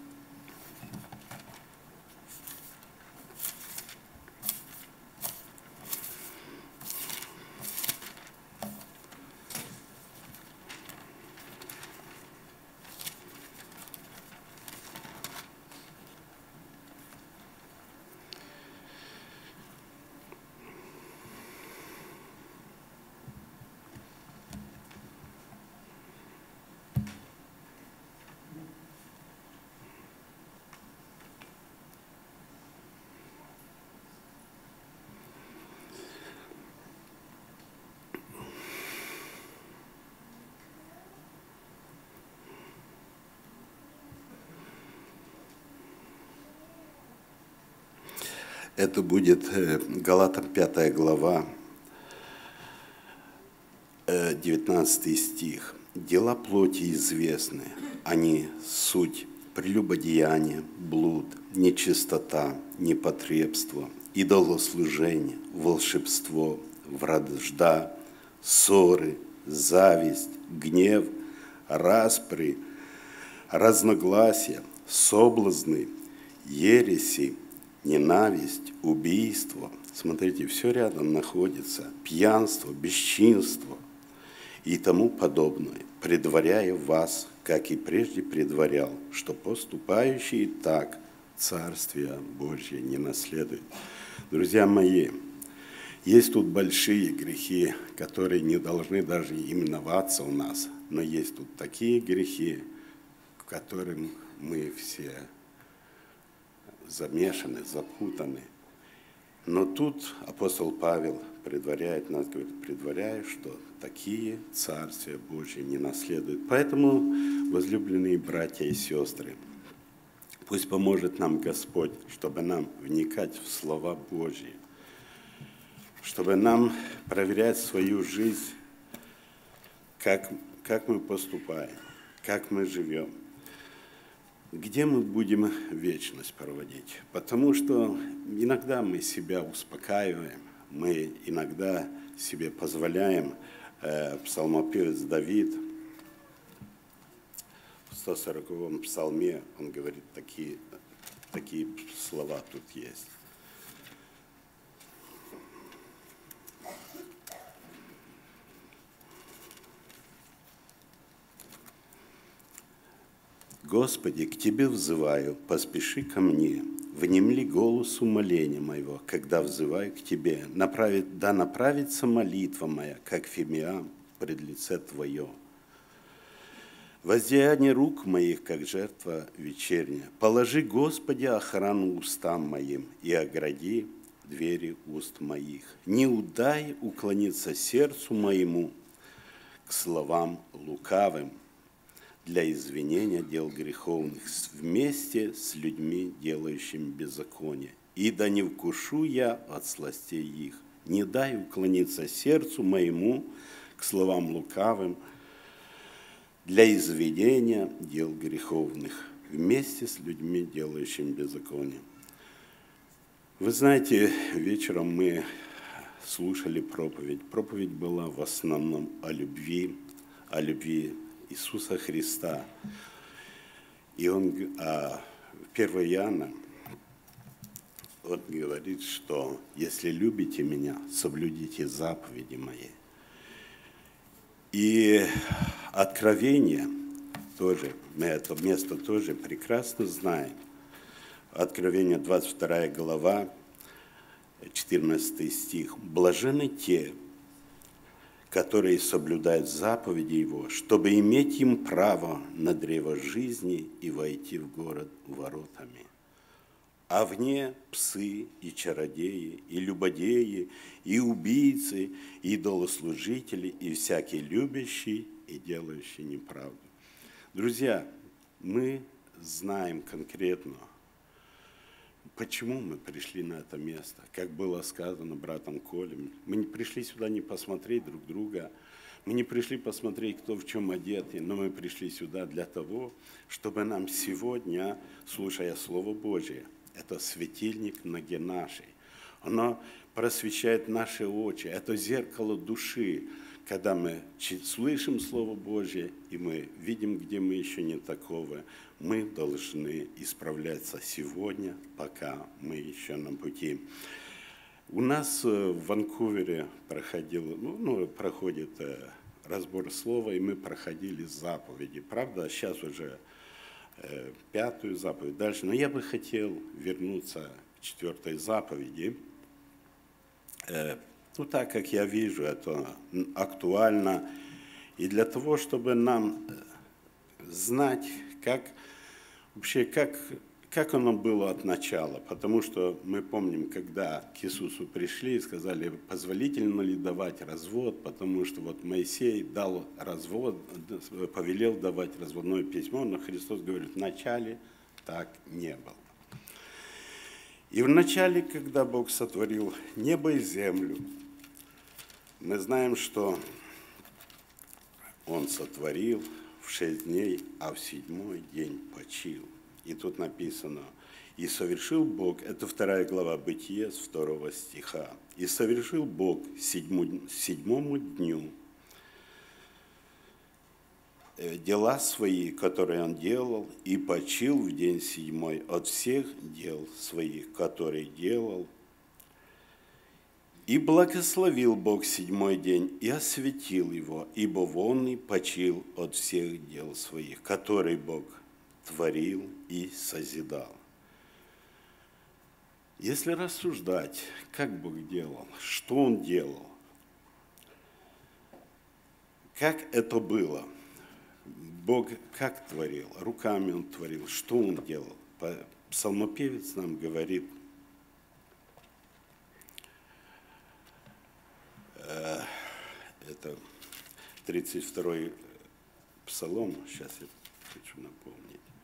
Это будет Галатам пятая глава, девятнадцатый стих. «Дела плоти известны, они суть прелюбодеяние, блуд, нечистота, непотребство, идолослужение, волшебство, вражда, ссоры, зависть, гнев, распри, разногласия, соблазны, ереси, ненависть, убийство». Смотрите, все рядом находится. Пьянство, бесчинство и тому подобное. «Предваряя вас, как и прежде предварял, что поступающие так Царствие Божье не наследуют». Друзья мои, есть тут большие грехи, которые не должны даже именоваться у нас, но есть тут такие грехи, в которых мы все замешаны, запутаны. Но тут апостол Павел предваряет нас, говорит, предваряю, что такие Царствия Божьи не наследуют. Поэтому, возлюбленные братья и сестры, пусть поможет нам Господь, чтобы нам вникать в слова Божьи, чтобы нам проверять свою жизнь, как, как мы поступаем, как мы живем. Где мы будем вечность проводить? Потому что иногда мы себя успокаиваем, мы иногда себе позволяем. Э, псалмопевец Давид в сто сороковом псалме, он говорит, такие, такие слова тут есть. «Господи, к Тебе взываю, поспеши ко мне, внемли голосу моления моего, когда взываю к Тебе, направит, да направится молитва моя, как фимиам, пред лице Твое. Воздеяние рук моих, как жертва вечерняя. Положи, Господи, охрану устам моим и огради двери уст моих. Не удай уклониться сердцу моему к словам лукавым, для извинения дел греховных вместе с людьми, делающими беззаконие. И да не вкушу я от сластей их. Не дай уклониться сердцу моему к словам лукавым, для извинения дел греховных вместе с людьми, делающими беззаконие». Вы знаете, вечером мы слушали проповедь. Проповедь была в основном о любви, о любви Иисуса Христа. И он, а, первое Иоанна, он говорит, что если любите меня, соблюдите заповеди мои. И Откровение тоже, мы это место тоже прекрасно знаем. Откровение двадцать вторая глава, четырнадцатый стих. «Блаженны те, которые соблюдают заповеди Его, чтобы иметь им право на древо жизни и войти в город воротами». а вне псы и чародеи, и любодеи, и убийцы, и идолослужители, и всякий любящий и делающий неправду. Друзья, мы знаем конкретно, почему мы пришли на это место. Как было сказано братом Колем, мы не пришли сюда не посмотреть друг друга, мы не пришли посмотреть, кто в чем одет, но мы пришли сюда для того, чтобы нам сегодня, слушая Слово Божие, это светильник ноги нашей, оно просвещает наши очи, это зеркало души, когда мы слышим Слово Божие, и мы видим, где мы еще не таковы, мы должны исправляться сегодня, пока мы еще на пути. У нас в Ванкувере проходил, ну, ну, проходит разбор слова, и мы проходили заповеди. Правда, сейчас уже э, пятую заповедь дальше, но я бы хотел вернуться к четвертой заповеди. Э, ну, так как я вижу, это актуально. И для того, чтобы нам знать, как вообще, как, как оно было от начала. Потому что мы помним, когда к Иисусу пришли и сказали, позволительно ли давать развод, потому что вот Моисей дал развод, повелел давать разводное письмо, но Христос говорит, вначале так не было. И вначале, когда Бог сотворил небо и землю, мы знаем, что Он сотворил в шесть дней, а в седьмой день почил. И тут написано, и совершил Бог, это вторая глава Бытие с второго стиха, и совершил Бог седьму, седьмому дню дела свои, которые Он делал, и почил в день седьмой от всех дел своих, которые делал. И благословил Бог седьмой день и осветил его, ибо вон и почил от всех дел своих, которые Бог творил и созидал. Если рассуждать, как Бог делал, что Он делал, как это было, Бог как творил, руками Он творил, что Он делал. Псалмопевец нам говорит, это тридцать второй псалом, сейчас я хочу напомнить.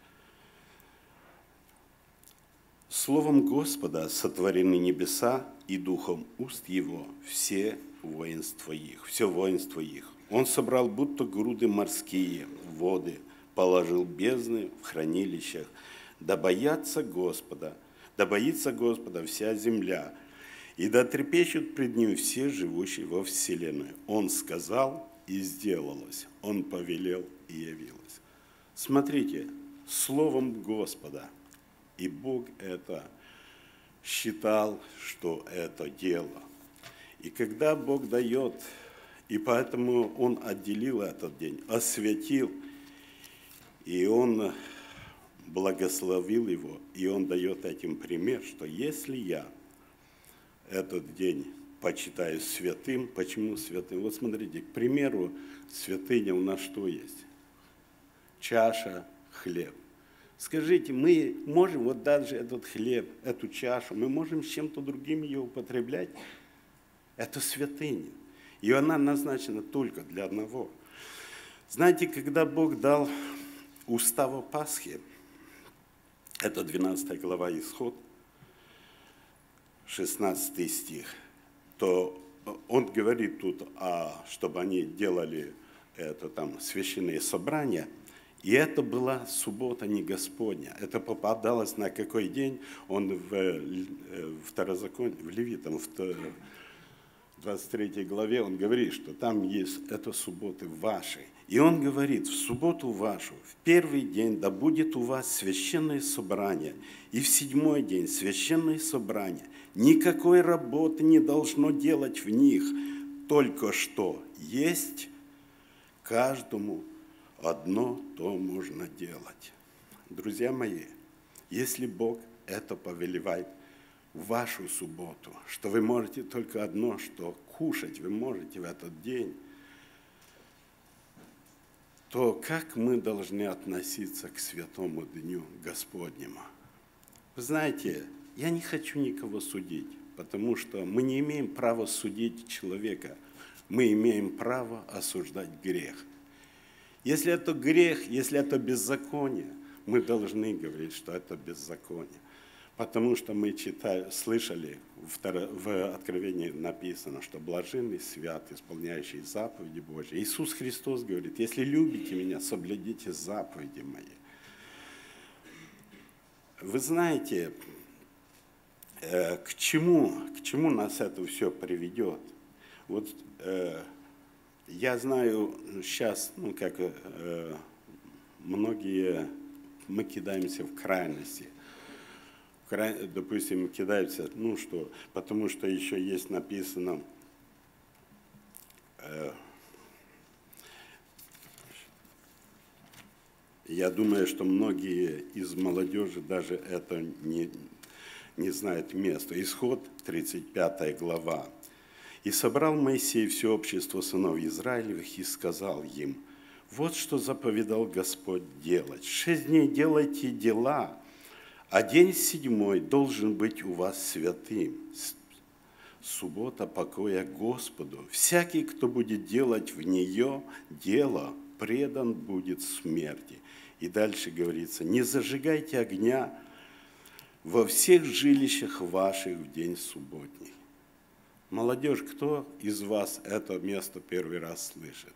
Словом Господа сотворены небеса, и духом уст Его все воинства их, все воинство их. Он собрал будто груды морские воды, положил бездны в хранилищах. Да боятся Господа, да боится Господа вся земля, и да трепещут пред Ним все живущие во вселенной. Он сказал, и сделалось. Он повелел, и явилось. Смотрите, словом Господа. И Бог это считал, что это дело. И когда Бог дает, и поэтому Он отделил этот день, осветил, и Он благословил его, и Он дает этим пример, что если я этот день почитаю святым, почему святым? Вот смотрите, к примеру, святыня у нас что есть? Чаша, хлеб. Скажите, мы можем вот даже этот хлеб, эту чашу, мы можем с чем-то другим ее употреблять? Это святыня. И она назначена только для одного. Знаете, когда Бог дал устав Пасхи, это двенадцатая глава Исход, шестнадцатый стих, то Он говорит тут, а, чтобы они делали это там священные собрания, и это была суббота не Господня. Это попадалось на какой день? Он в, в Второзаконии, в Левитам, в двадцать третьей главе, он говорит, что там есть это субботы ваши. И он говорит, в субботу вашу, в первый день, да будет у вас священное собрание, и в седьмой день священное собрание. Никакой работы не должно делать в них, только что есть каждому одно то можно делать. Друзья мои, если Бог это повелевает в вашу субботу, что вы можете только одно, что кушать вы можете в этот день, то как мы должны относиться к святому дню Господнему? Вы знаете, я не хочу никого судить, потому что мы не имеем права судить человека. Мы имеем право осуждать грех. Если это грех, если это беззаконие, мы должны говорить, что это беззаконие. Потому что мы читали, слышали, в Откровении написано, что блаженный свят, исполняющий заповеди Божьи. Иисус Христос говорит, если любите меня, соблюдите заповеди мои. Вы знаете, к чему, к чему нас это все приведет? Вот я знаю сейчас, ну как многие, мы кидаемся в крайности. Допустим, кидаются, ну что, потому что еще есть написано, э, я думаю, что многие из молодежи даже это не, не знают места. Исход, тридцать пятая глава. «И собрал Моисей все общество сынов Израилевых и сказал им, вот что заповедал Господь делать. Шесть дней делайте дела, а день седьмой должен быть у вас святым, суббота покоя Господу. Всякий, кто будет делать в нее дело, предан будет смерти». И дальше говорится, не зажигайте огня во всех жилищах ваших в день субботний. Молодежь, кто из вас это место первый раз слышит?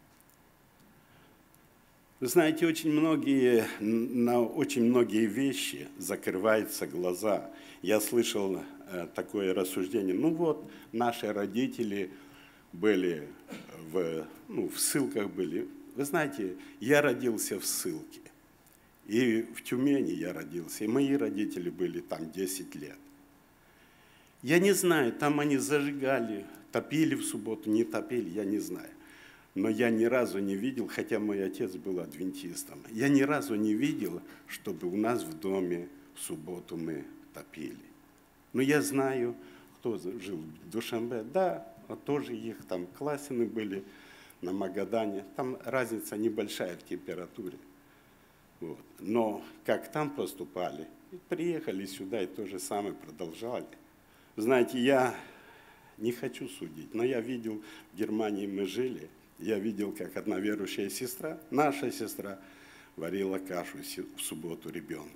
Вы знаете, очень многие, на очень многие вещи закрываются глаза. Я слышал э, такое рассуждение. Ну вот, наши родители были в, ну, в ссылках были. Вы знаете, я родился в ссылке. И в Тюмени я родился. И мои родители были там десять лет. Я не знаю, там они зажигали, топили в субботу, не топили, я не знаю. Но я ни разу не видел, хотя мой отец был адвентистом, я ни разу не видел, чтобы у нас в доме в субботу мы топили. Но я знаю, кто жил в Душанбе, да, тоже их там классины были на Магадане, там разница небольшая в температуре. Вот. Но как там поступали, приехали сюда и то же самое продолжали. Знаете, я не хочу судить, но я видел, в Германии мы жили, я видел, как одна верующая сестра, наша сестра, варила кашу в субботу ребенку.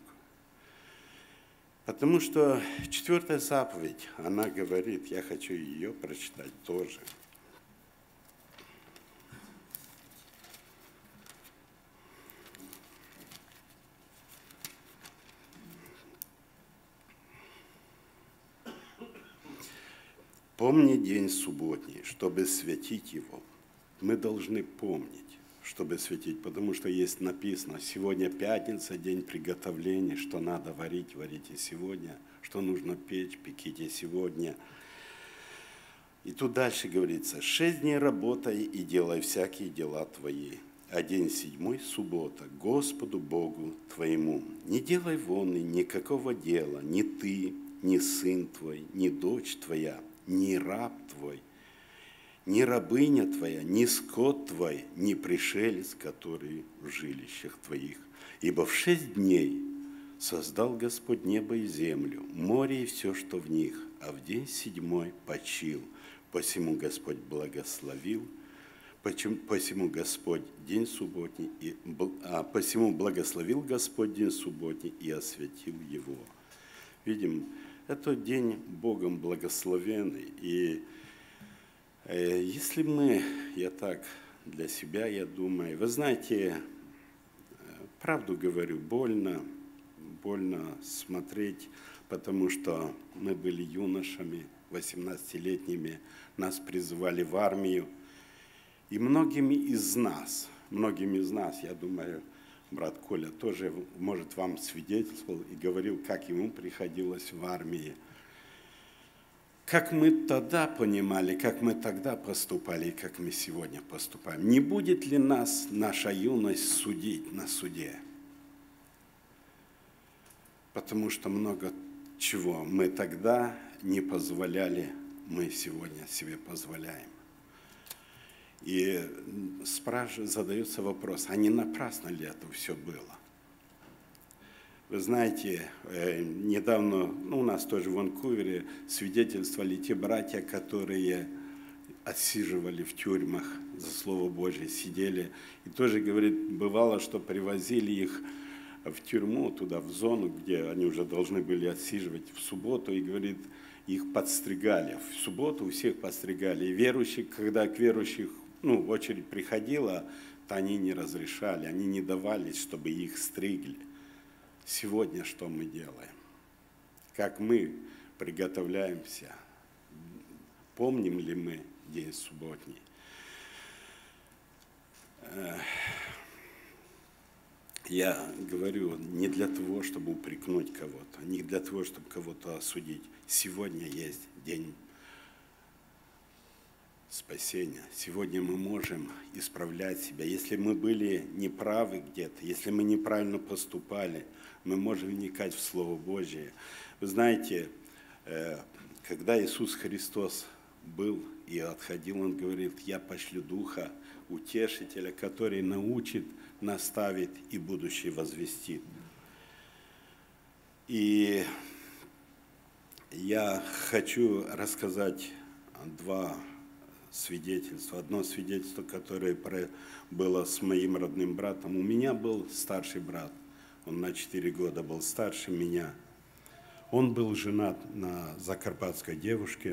Потому что четвертая заповедь, она говорит, я хочу ее прочитать тоже. Помни день субботний, чтобы святить его. Мы должны помнить, чтобы светить, потому что есть написано, сегодня пятница, день приготовления, что надо варить, варите сегодня, что нужно печь, пеките сегодня. И тут дальше говорится, шесть дней работай и делай всякие дела твои, а день седьмой, суббота, Господу Богу твоему. Не делай вон и никакого дела, ни ты, ни сын твой, ни дочь твоя, ни раб твой, ни рабыня твоя, ни скот твой, ни пришелец, который в жилищах твоих. Ибо в шесть дней создал Господь небо и землю, море и все, что в них, а в день седьмой почил. Посему Господь благословил, посему Господь день субботний, и, а посему благословил Господь день субботний и освятил его. Видим, это день Богом благословенный, и если мы, я так для себя, я думаю, вы знаете, правду говорю, больно, больно смотреть, потому что мы были юношами, восемнадцатилетними, нас призывали в армию, и многими из нас, многими из нас, я думаю, брат Коля тоже, может, вам свидетельствовал и говорил, как ему приходилось в армии. Как мы тогда понимали, как мы тогда поступали и как мы сегодня поступаем. Не будет ли нас наша юность судить на суде? Потому что много чего мы тогда не позволяли, мы сегодня себе позволяем. И спрашивают, задается вопрос, а не напрасно ли это все было? Вы знаете, недавно, ну, у нас тоже в Ванкувере свидетельствовали те братья, которые отсиживали в тюрьмах за Слово Божие, сидели. И тоже, говорит, бывало, что привозили их в тюрьму, туда, в зону, где они уже должны были отсиживать в субботу, и, говорит, их подстригали. В субботу у всех подстригали. И верующих, когда к верующих, ну, очередь приходила, то они не разрешали, они не давались, чтобы их стригли. Сегодня что мы делаем? Как мы приготовляемся? Помним ли мы день субботний? Я говорю не для того, чтобы упрекнуть кого-то, не для того, чтобы кого-то осудить. Сегодня есть день спасения. Сегодня мы можем исправлять себя. Если мы были неправы где-то, если мы неправильно поступали, мы можем вникать в Слово Божие. Вы знаете, когда Иисус Христос был и отходил, Он говорит: «Я пошлю Духа, Утешителя, который научит, наставит и будущее возвестит». И я хочу рассказать два свидетельства. Одно свидетельство, которое было с моим родным братом. У меня был старший брат. Он на четыре года был старше меня. Он был женат на закарпатской девушке.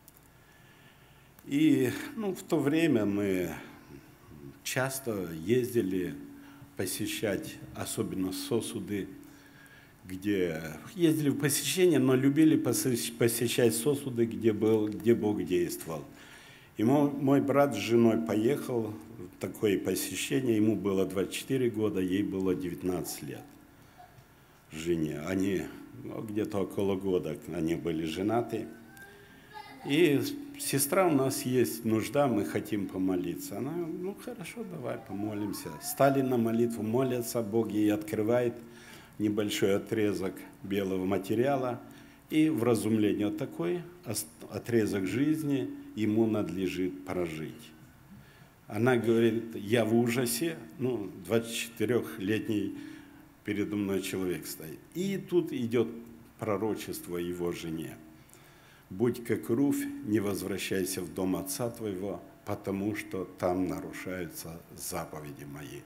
И ну, в то время мы часто ездили посещать, особенно сосуды, где ездили в посещение, но любили посещать сосуды, где, был, где Бог действовал. И мой, мой брат с женой поехал в такое посещение, ему было двадцать четыре года, ей было девятнадцать лет, жене. Они ну, где-то около года они были женаты. И сестра, у нас есть нужда, мы хотим помолиться. Она, ну хорошо, давай помолимся. Стали на молитву, молятся, Бог ей открывает небольшой отрезок белого материала и вразумление. Вот такой отрезок жизни ему надлежит прожить. Она говорит: я в ужасе, ну, двадцатичетырёхлетний передо мной человек стоит. И тут идет пророчество его жене: будь как Руфь, не возвращайся в дом отца твоего, потому что там нарушаются заповеди мои.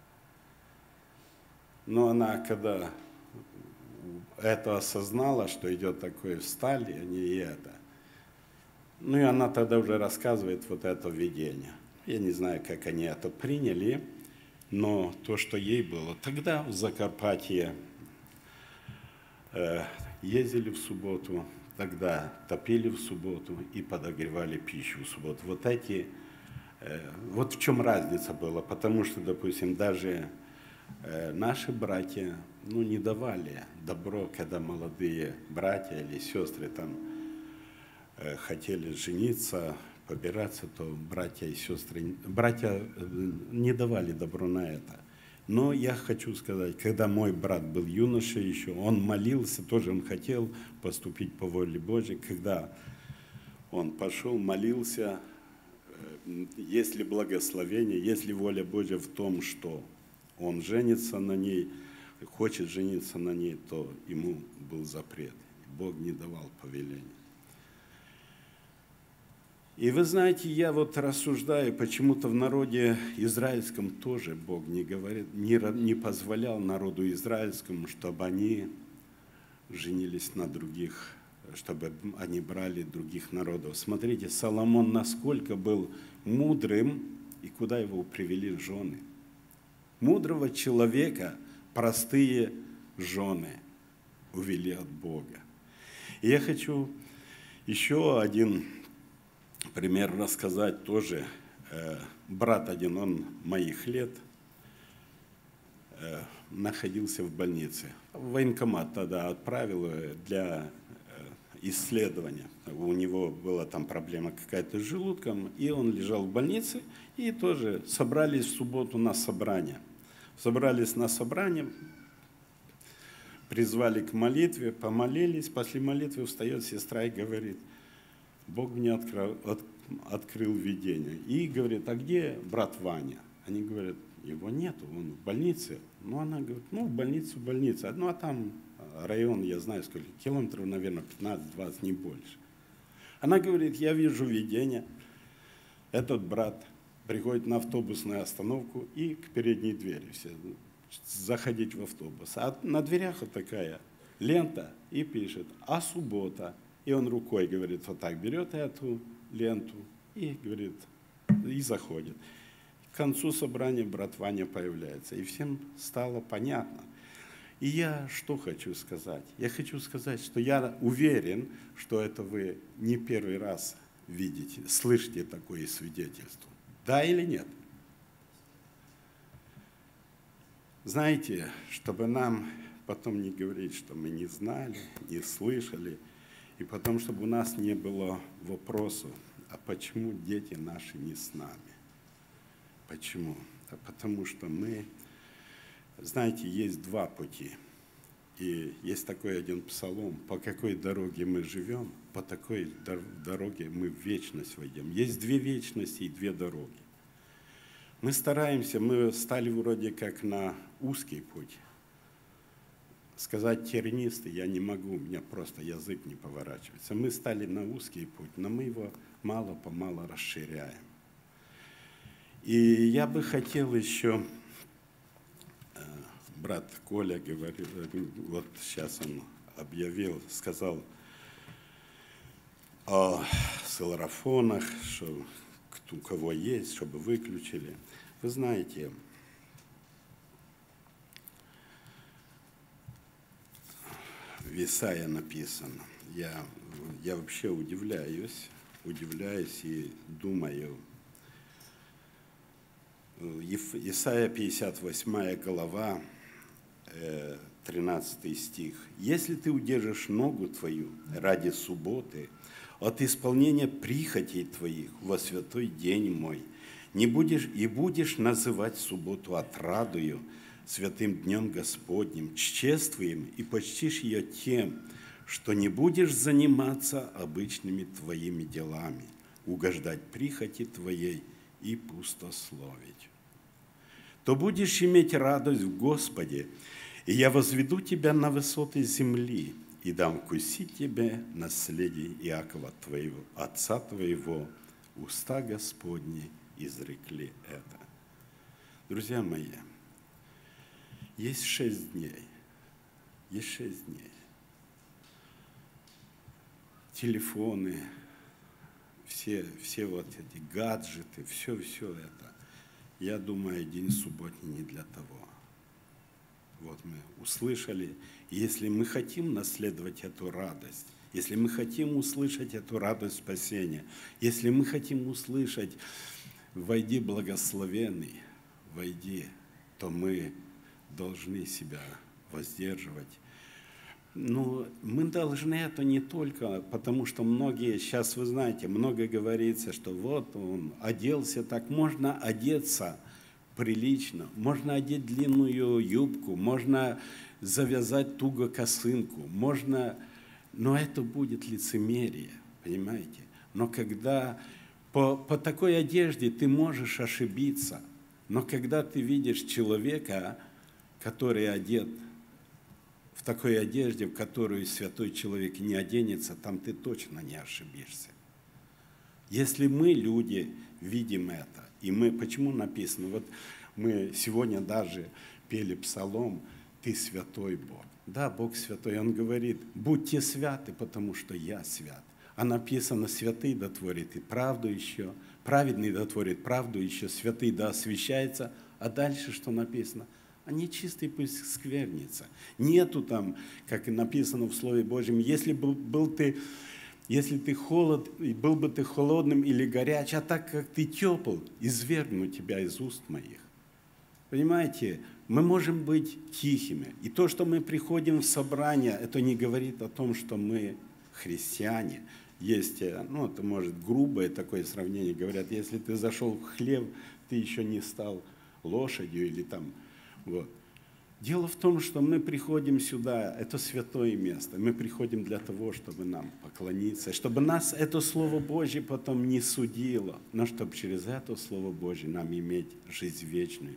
Но она, когда это осознала, что идет такое, встали они и это. Ну и она тогда уже рассказывает вот это видение. Я не знаю, как они это приняли, но то, что ей было. Тогда в Закарпатье э, ездили в субботу, тогда топили в субботу и подогревали пищу в субботу. Вот эти, э, вот в чем разница была, потому что, допустим, даже э, наши братья, ну, не давали добро, когда молодые братья или сестры там э, хотели жениться, побираться, то братья и сестры, братья не давали добро на это. Но я хочу сказать, когда мой брат был юношей еще, он молился, тоже он хотел поступить по воле Божьей. Когда он пошел, молился, есть ли благословение, есть ли воля Божья в том, что он женится на ней, хочет жениться на ней, то ему был запрет. Бог не давал повеления. И вы знаете, я вот рассуждаю, почему-то в народе израильском тоже Бог не говорит, не, не позволял народу израильскому, чтобы они женились на других, чтобы они брали других народов. Смотрите, Соломон насколько был мудрым, и куда его привели жены. Мудрого человека простые жены увели от Бога. И я хочу еще один пример рассказать тоже. Брат один, он моих лет, находился в больнице. Военкомат тогда отправил для исследования. У него была там проблема какая-то с желудком, и он лежал в больнице, и тоже собрались в субботу на собрание. Собрались на собрание, призвали к молитве, помолились, после молитвы встает сестра и говорит: Бог мне открыл, от, открыл видение. И говорит: а где брат Ваня? Они говорят: его нету, он в больнице. Ну, она говорит, ну, в больницу, в больницу. Ну, а там район, я знаю, сколько, километров, наверное, пятнадцать-двадцать, не больше. Она говорит, я вижу видение. Этот брат приходит на автобусную остановку и к передней двери все заходить в автобус. А на дверях вот такая лента и пишет, а суббота. И он рукой, говорит, вот так берет эту ленту и говорит, и заходит. К концу собрания брат Ваня появляется, и всем стало понятно. И я что хочу сказать? Я хочу сказать, что я уверен, что это вы не первый раз видите, слышите такое свидетельство. Да или нет? Знаете, чтобы нам потом не говорить, что мы не знали, не слышали, и потом, чтобы у нас не было вопросов, а почему дети наши не с нами? Почему? А потому что мы, знаете, есть два пути. И есть такой один псалом, по какой дороге мы живем, по такой дороге мы в вечность войдем. Есть две вечности и две дороги. Мы стараемся, мы стали вроде как на узкий путь. Сказать тернистый я не могу, у меня просто язык не поворачивается. Мы стали на узкий путь, но мы его мало-помалу расширяем. И я бы хотел еще, брат Коля говорил, вот сейчас он объявил, сказал о силарафонах, что у кого есть, чтобы выключили. Вы знаете, в Исаии написано, я, я вообще удивляюсь, удивляюсь и думаю, Исайя пятьдесят восьмая глава, тринадцатый стих. «Если ты удержишь ногу твою ради субботы, от исполнения прихотей твоих во святой день мой, не будешь и будешь называть субботу отрадою, святым днем Господним, чествуем и почтишь ее тем, что не будешь заниматься обычными твоими делами, угождать прихоти твоей и пустословить, то будешь иметь радость в Господе, и я возведу тебя на высоты земли, и дам вкусить тебе наследие Иакова твоего, отца твоего, уста Господни изрекли это». Друзья мои, есть шесть дней, есть шесть дней. Телефоны, все, все вот эти гаджеты, все-все это. Я думаю, день субботний не для того. Вот мы услышали, и если мы хотим наследовать эту радость, если мы хотим услышать эту радость спасения, если мы хотим услышать «Войди, благословенный, войди», то мы должны себя воздерживать. Но мы должны это не только, потому что многие, сейчас вы знаете, много говорится, что вот он оделся так, можно одеться прилично, можно одеть длинную юбку, можно завязать туго косынку, можно, но это будет лицемерие, понимаете? Но когда по, по такой одежде ты можешь ошибиться, но когда ты видишь человека, который одет в такой одежде, в которую святой человек не оденется, там ты точно не ошибишься. Если мы, люди, видим это, и мы, почему написано, вот мы сегодня даже пели псалом «Ты святой Бог». Да, Бог святой, Он говорит, будьте святы, потому что я свят. А написано, святый да творит и правду еще, праведный да творит правду еще, святый да освящается. А дальше что написано? А нечистый пусть сквернится. Нету там, как и написано в Слове Божьем, если бы был ты, если ты холод, был бы ты холодным или горяч, а так как ты тепл, извергну тебя из уст моих. Понимаете, мы можем быть тихими. И то, что мы приходим в собрание, это не говорит о том, что мы христиане. Есть, ну, это может грубое такое сравнение, говорят, если ты зашел в хлев, ты еще не стал лошадью или там, вот. Дело в том, что мы приходим сюда, это святое место, мы приходим для того, чтобы нам поклониться, чтобы нас это Слово Божье потом не судило, но чтобы через это Слово Божье нам иметь жизнь вечную.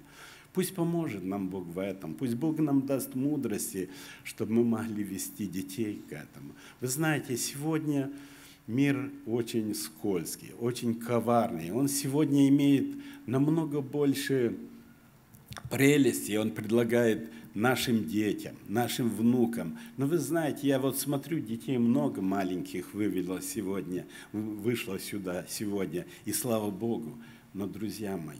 Пусть поможет нам Бог в этом. Пусть Бог нам даст мудрости, чтобы мы могли вести детей к этому. Вы знаете, сегодня мир очень скользкий, очень коварный. Он сегодня имеет намного больше прелести, он предлагает нашим детям, нашим внукам. Но вы знаете, я вот смотрю, детей много маленьких вывела сегодня, вышло сюда сегодня, и слава Богу. Но, друзья мои,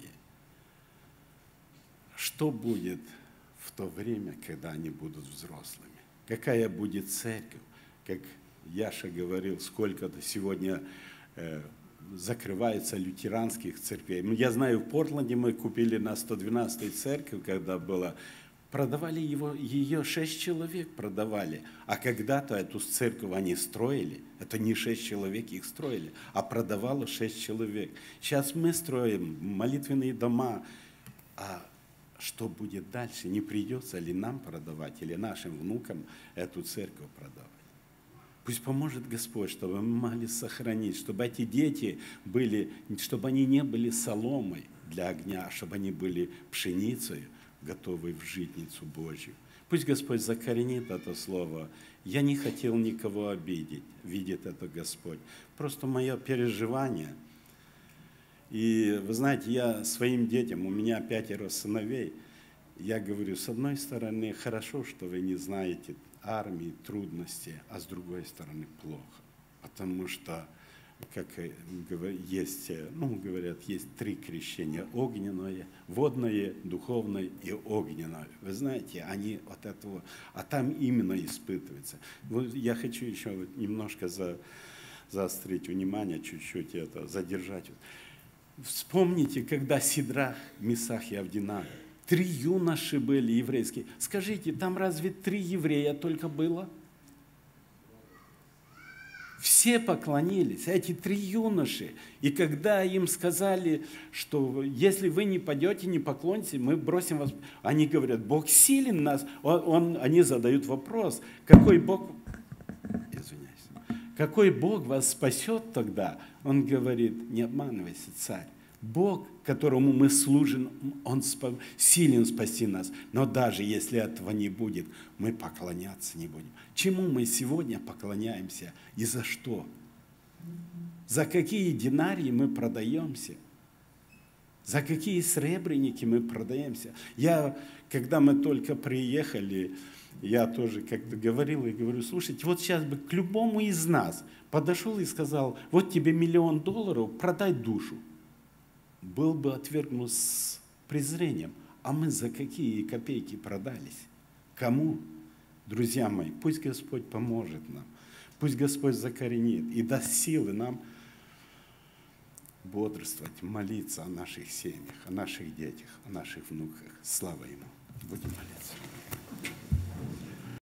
что будет в то время, когда они будут взрослыми? Какая будет церковь? Как Яша говорил, сколько-то сегодня э, закрывается лютеранских церквей. Я знаю, в Портленде мы купили на сто двенадцатой церковь, когда было, продавали его, ее шесть человек продавали. А когда-то эту церковь они строили, это не шесть человек их строили, а продавало шесть человек. Сейчас мы строим молитвенные дома, а что будет дальше? Не придется ли нам продавать или нашим внукам эту церковь продавать? Пусть поможет Господь, чтобы мы могли сохранить, чтобы эти дети были, чтобы они не были соломой для огня, а чтобы они были пшеницей, готовой в житницу Божью. Пусть Господь закоренит это слово. Я не хотел никого обидеть, видит это Господь. Просто мое переживание. И вы знаете, я своим детям, у меня пятеро сыновей, я говорю, с одной стороны, хорошо, что вы не знаете армии, трудности, а с другой стороны, плохо. Потому что, как есть, ну, говорят, есть три крещения: огненное, водное, духовное и огненное. Вы знаете, они от этого, а там именно испытывается. Вот я хочу еще вот немножко за, заострить внимание, чуть-чуть это, задержать. Вспомните, когда Сидрах, Месах и Авденаго, три юноши были еврейские. Скажите, там разве три еврея только было? Все поклонились, эти три юноши. И когда им сказали, что если вы не пойдете, не поклонитесь, мы бросим вас. Они говорят, Бог силен нас. Он, он, они задают вопрос, какой Бог, извиняюсь, какой Бог вас спасет тогда? Он говорит, не обманывайся, царь. Бог, которому мы служим, Он силен спасти нас. Но даже если этого не будет, мы поклоняться не будем. Чему мы сегодня поклоняемся и за что? За какие динарии мы продаемся? За какие сребреники мы продаемся? Я, когда мы только приехали, я тоже как-то говорил и говорю, слушайте, вот сейчас бы к любому из нас подошел и сказал, вот тебе миллион долларов, продай душу. Был бы отвергнут с презрением. А мы за какие копейки продались? Кому? Друзья мои, пусть Господь поможет нам. Пусть Господь закоренит и даст силы нам бодрствовать, молиться о наших семьях, о наших детях, о наших внуках. Слава Ему. Будем молиться.